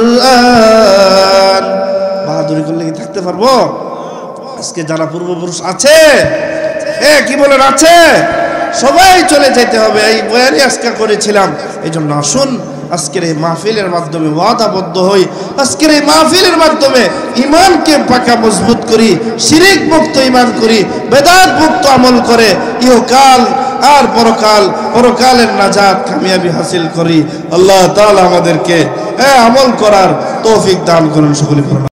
কুরআন বাহাদুরি করলে কি থাকতে পারবো আজকে যারা পূর্বপুরুষ আছে এ কি বলেন আছে সবাই চলে যেতে হবে এই বয়ানই আজকে করেছিলাম এই জন্য আসুন আজকের এই মাহফিলের মাধ্যমে ওয়াদাবদ্ধ হই আজকের এই মাহফিলের মাধ্যমে ঈমানকে পাকা মজবুত করি শিরক মুক্ত ঈমান করি বেদাত মুক্ত আমল করে ইহকাল আর পরকাল পরকালের নাজাত কামিয়াবি হাসিল করি আল্লাহ তাআলা আমাদেরকে আমল করার তৌফিক দান করুন সকলে।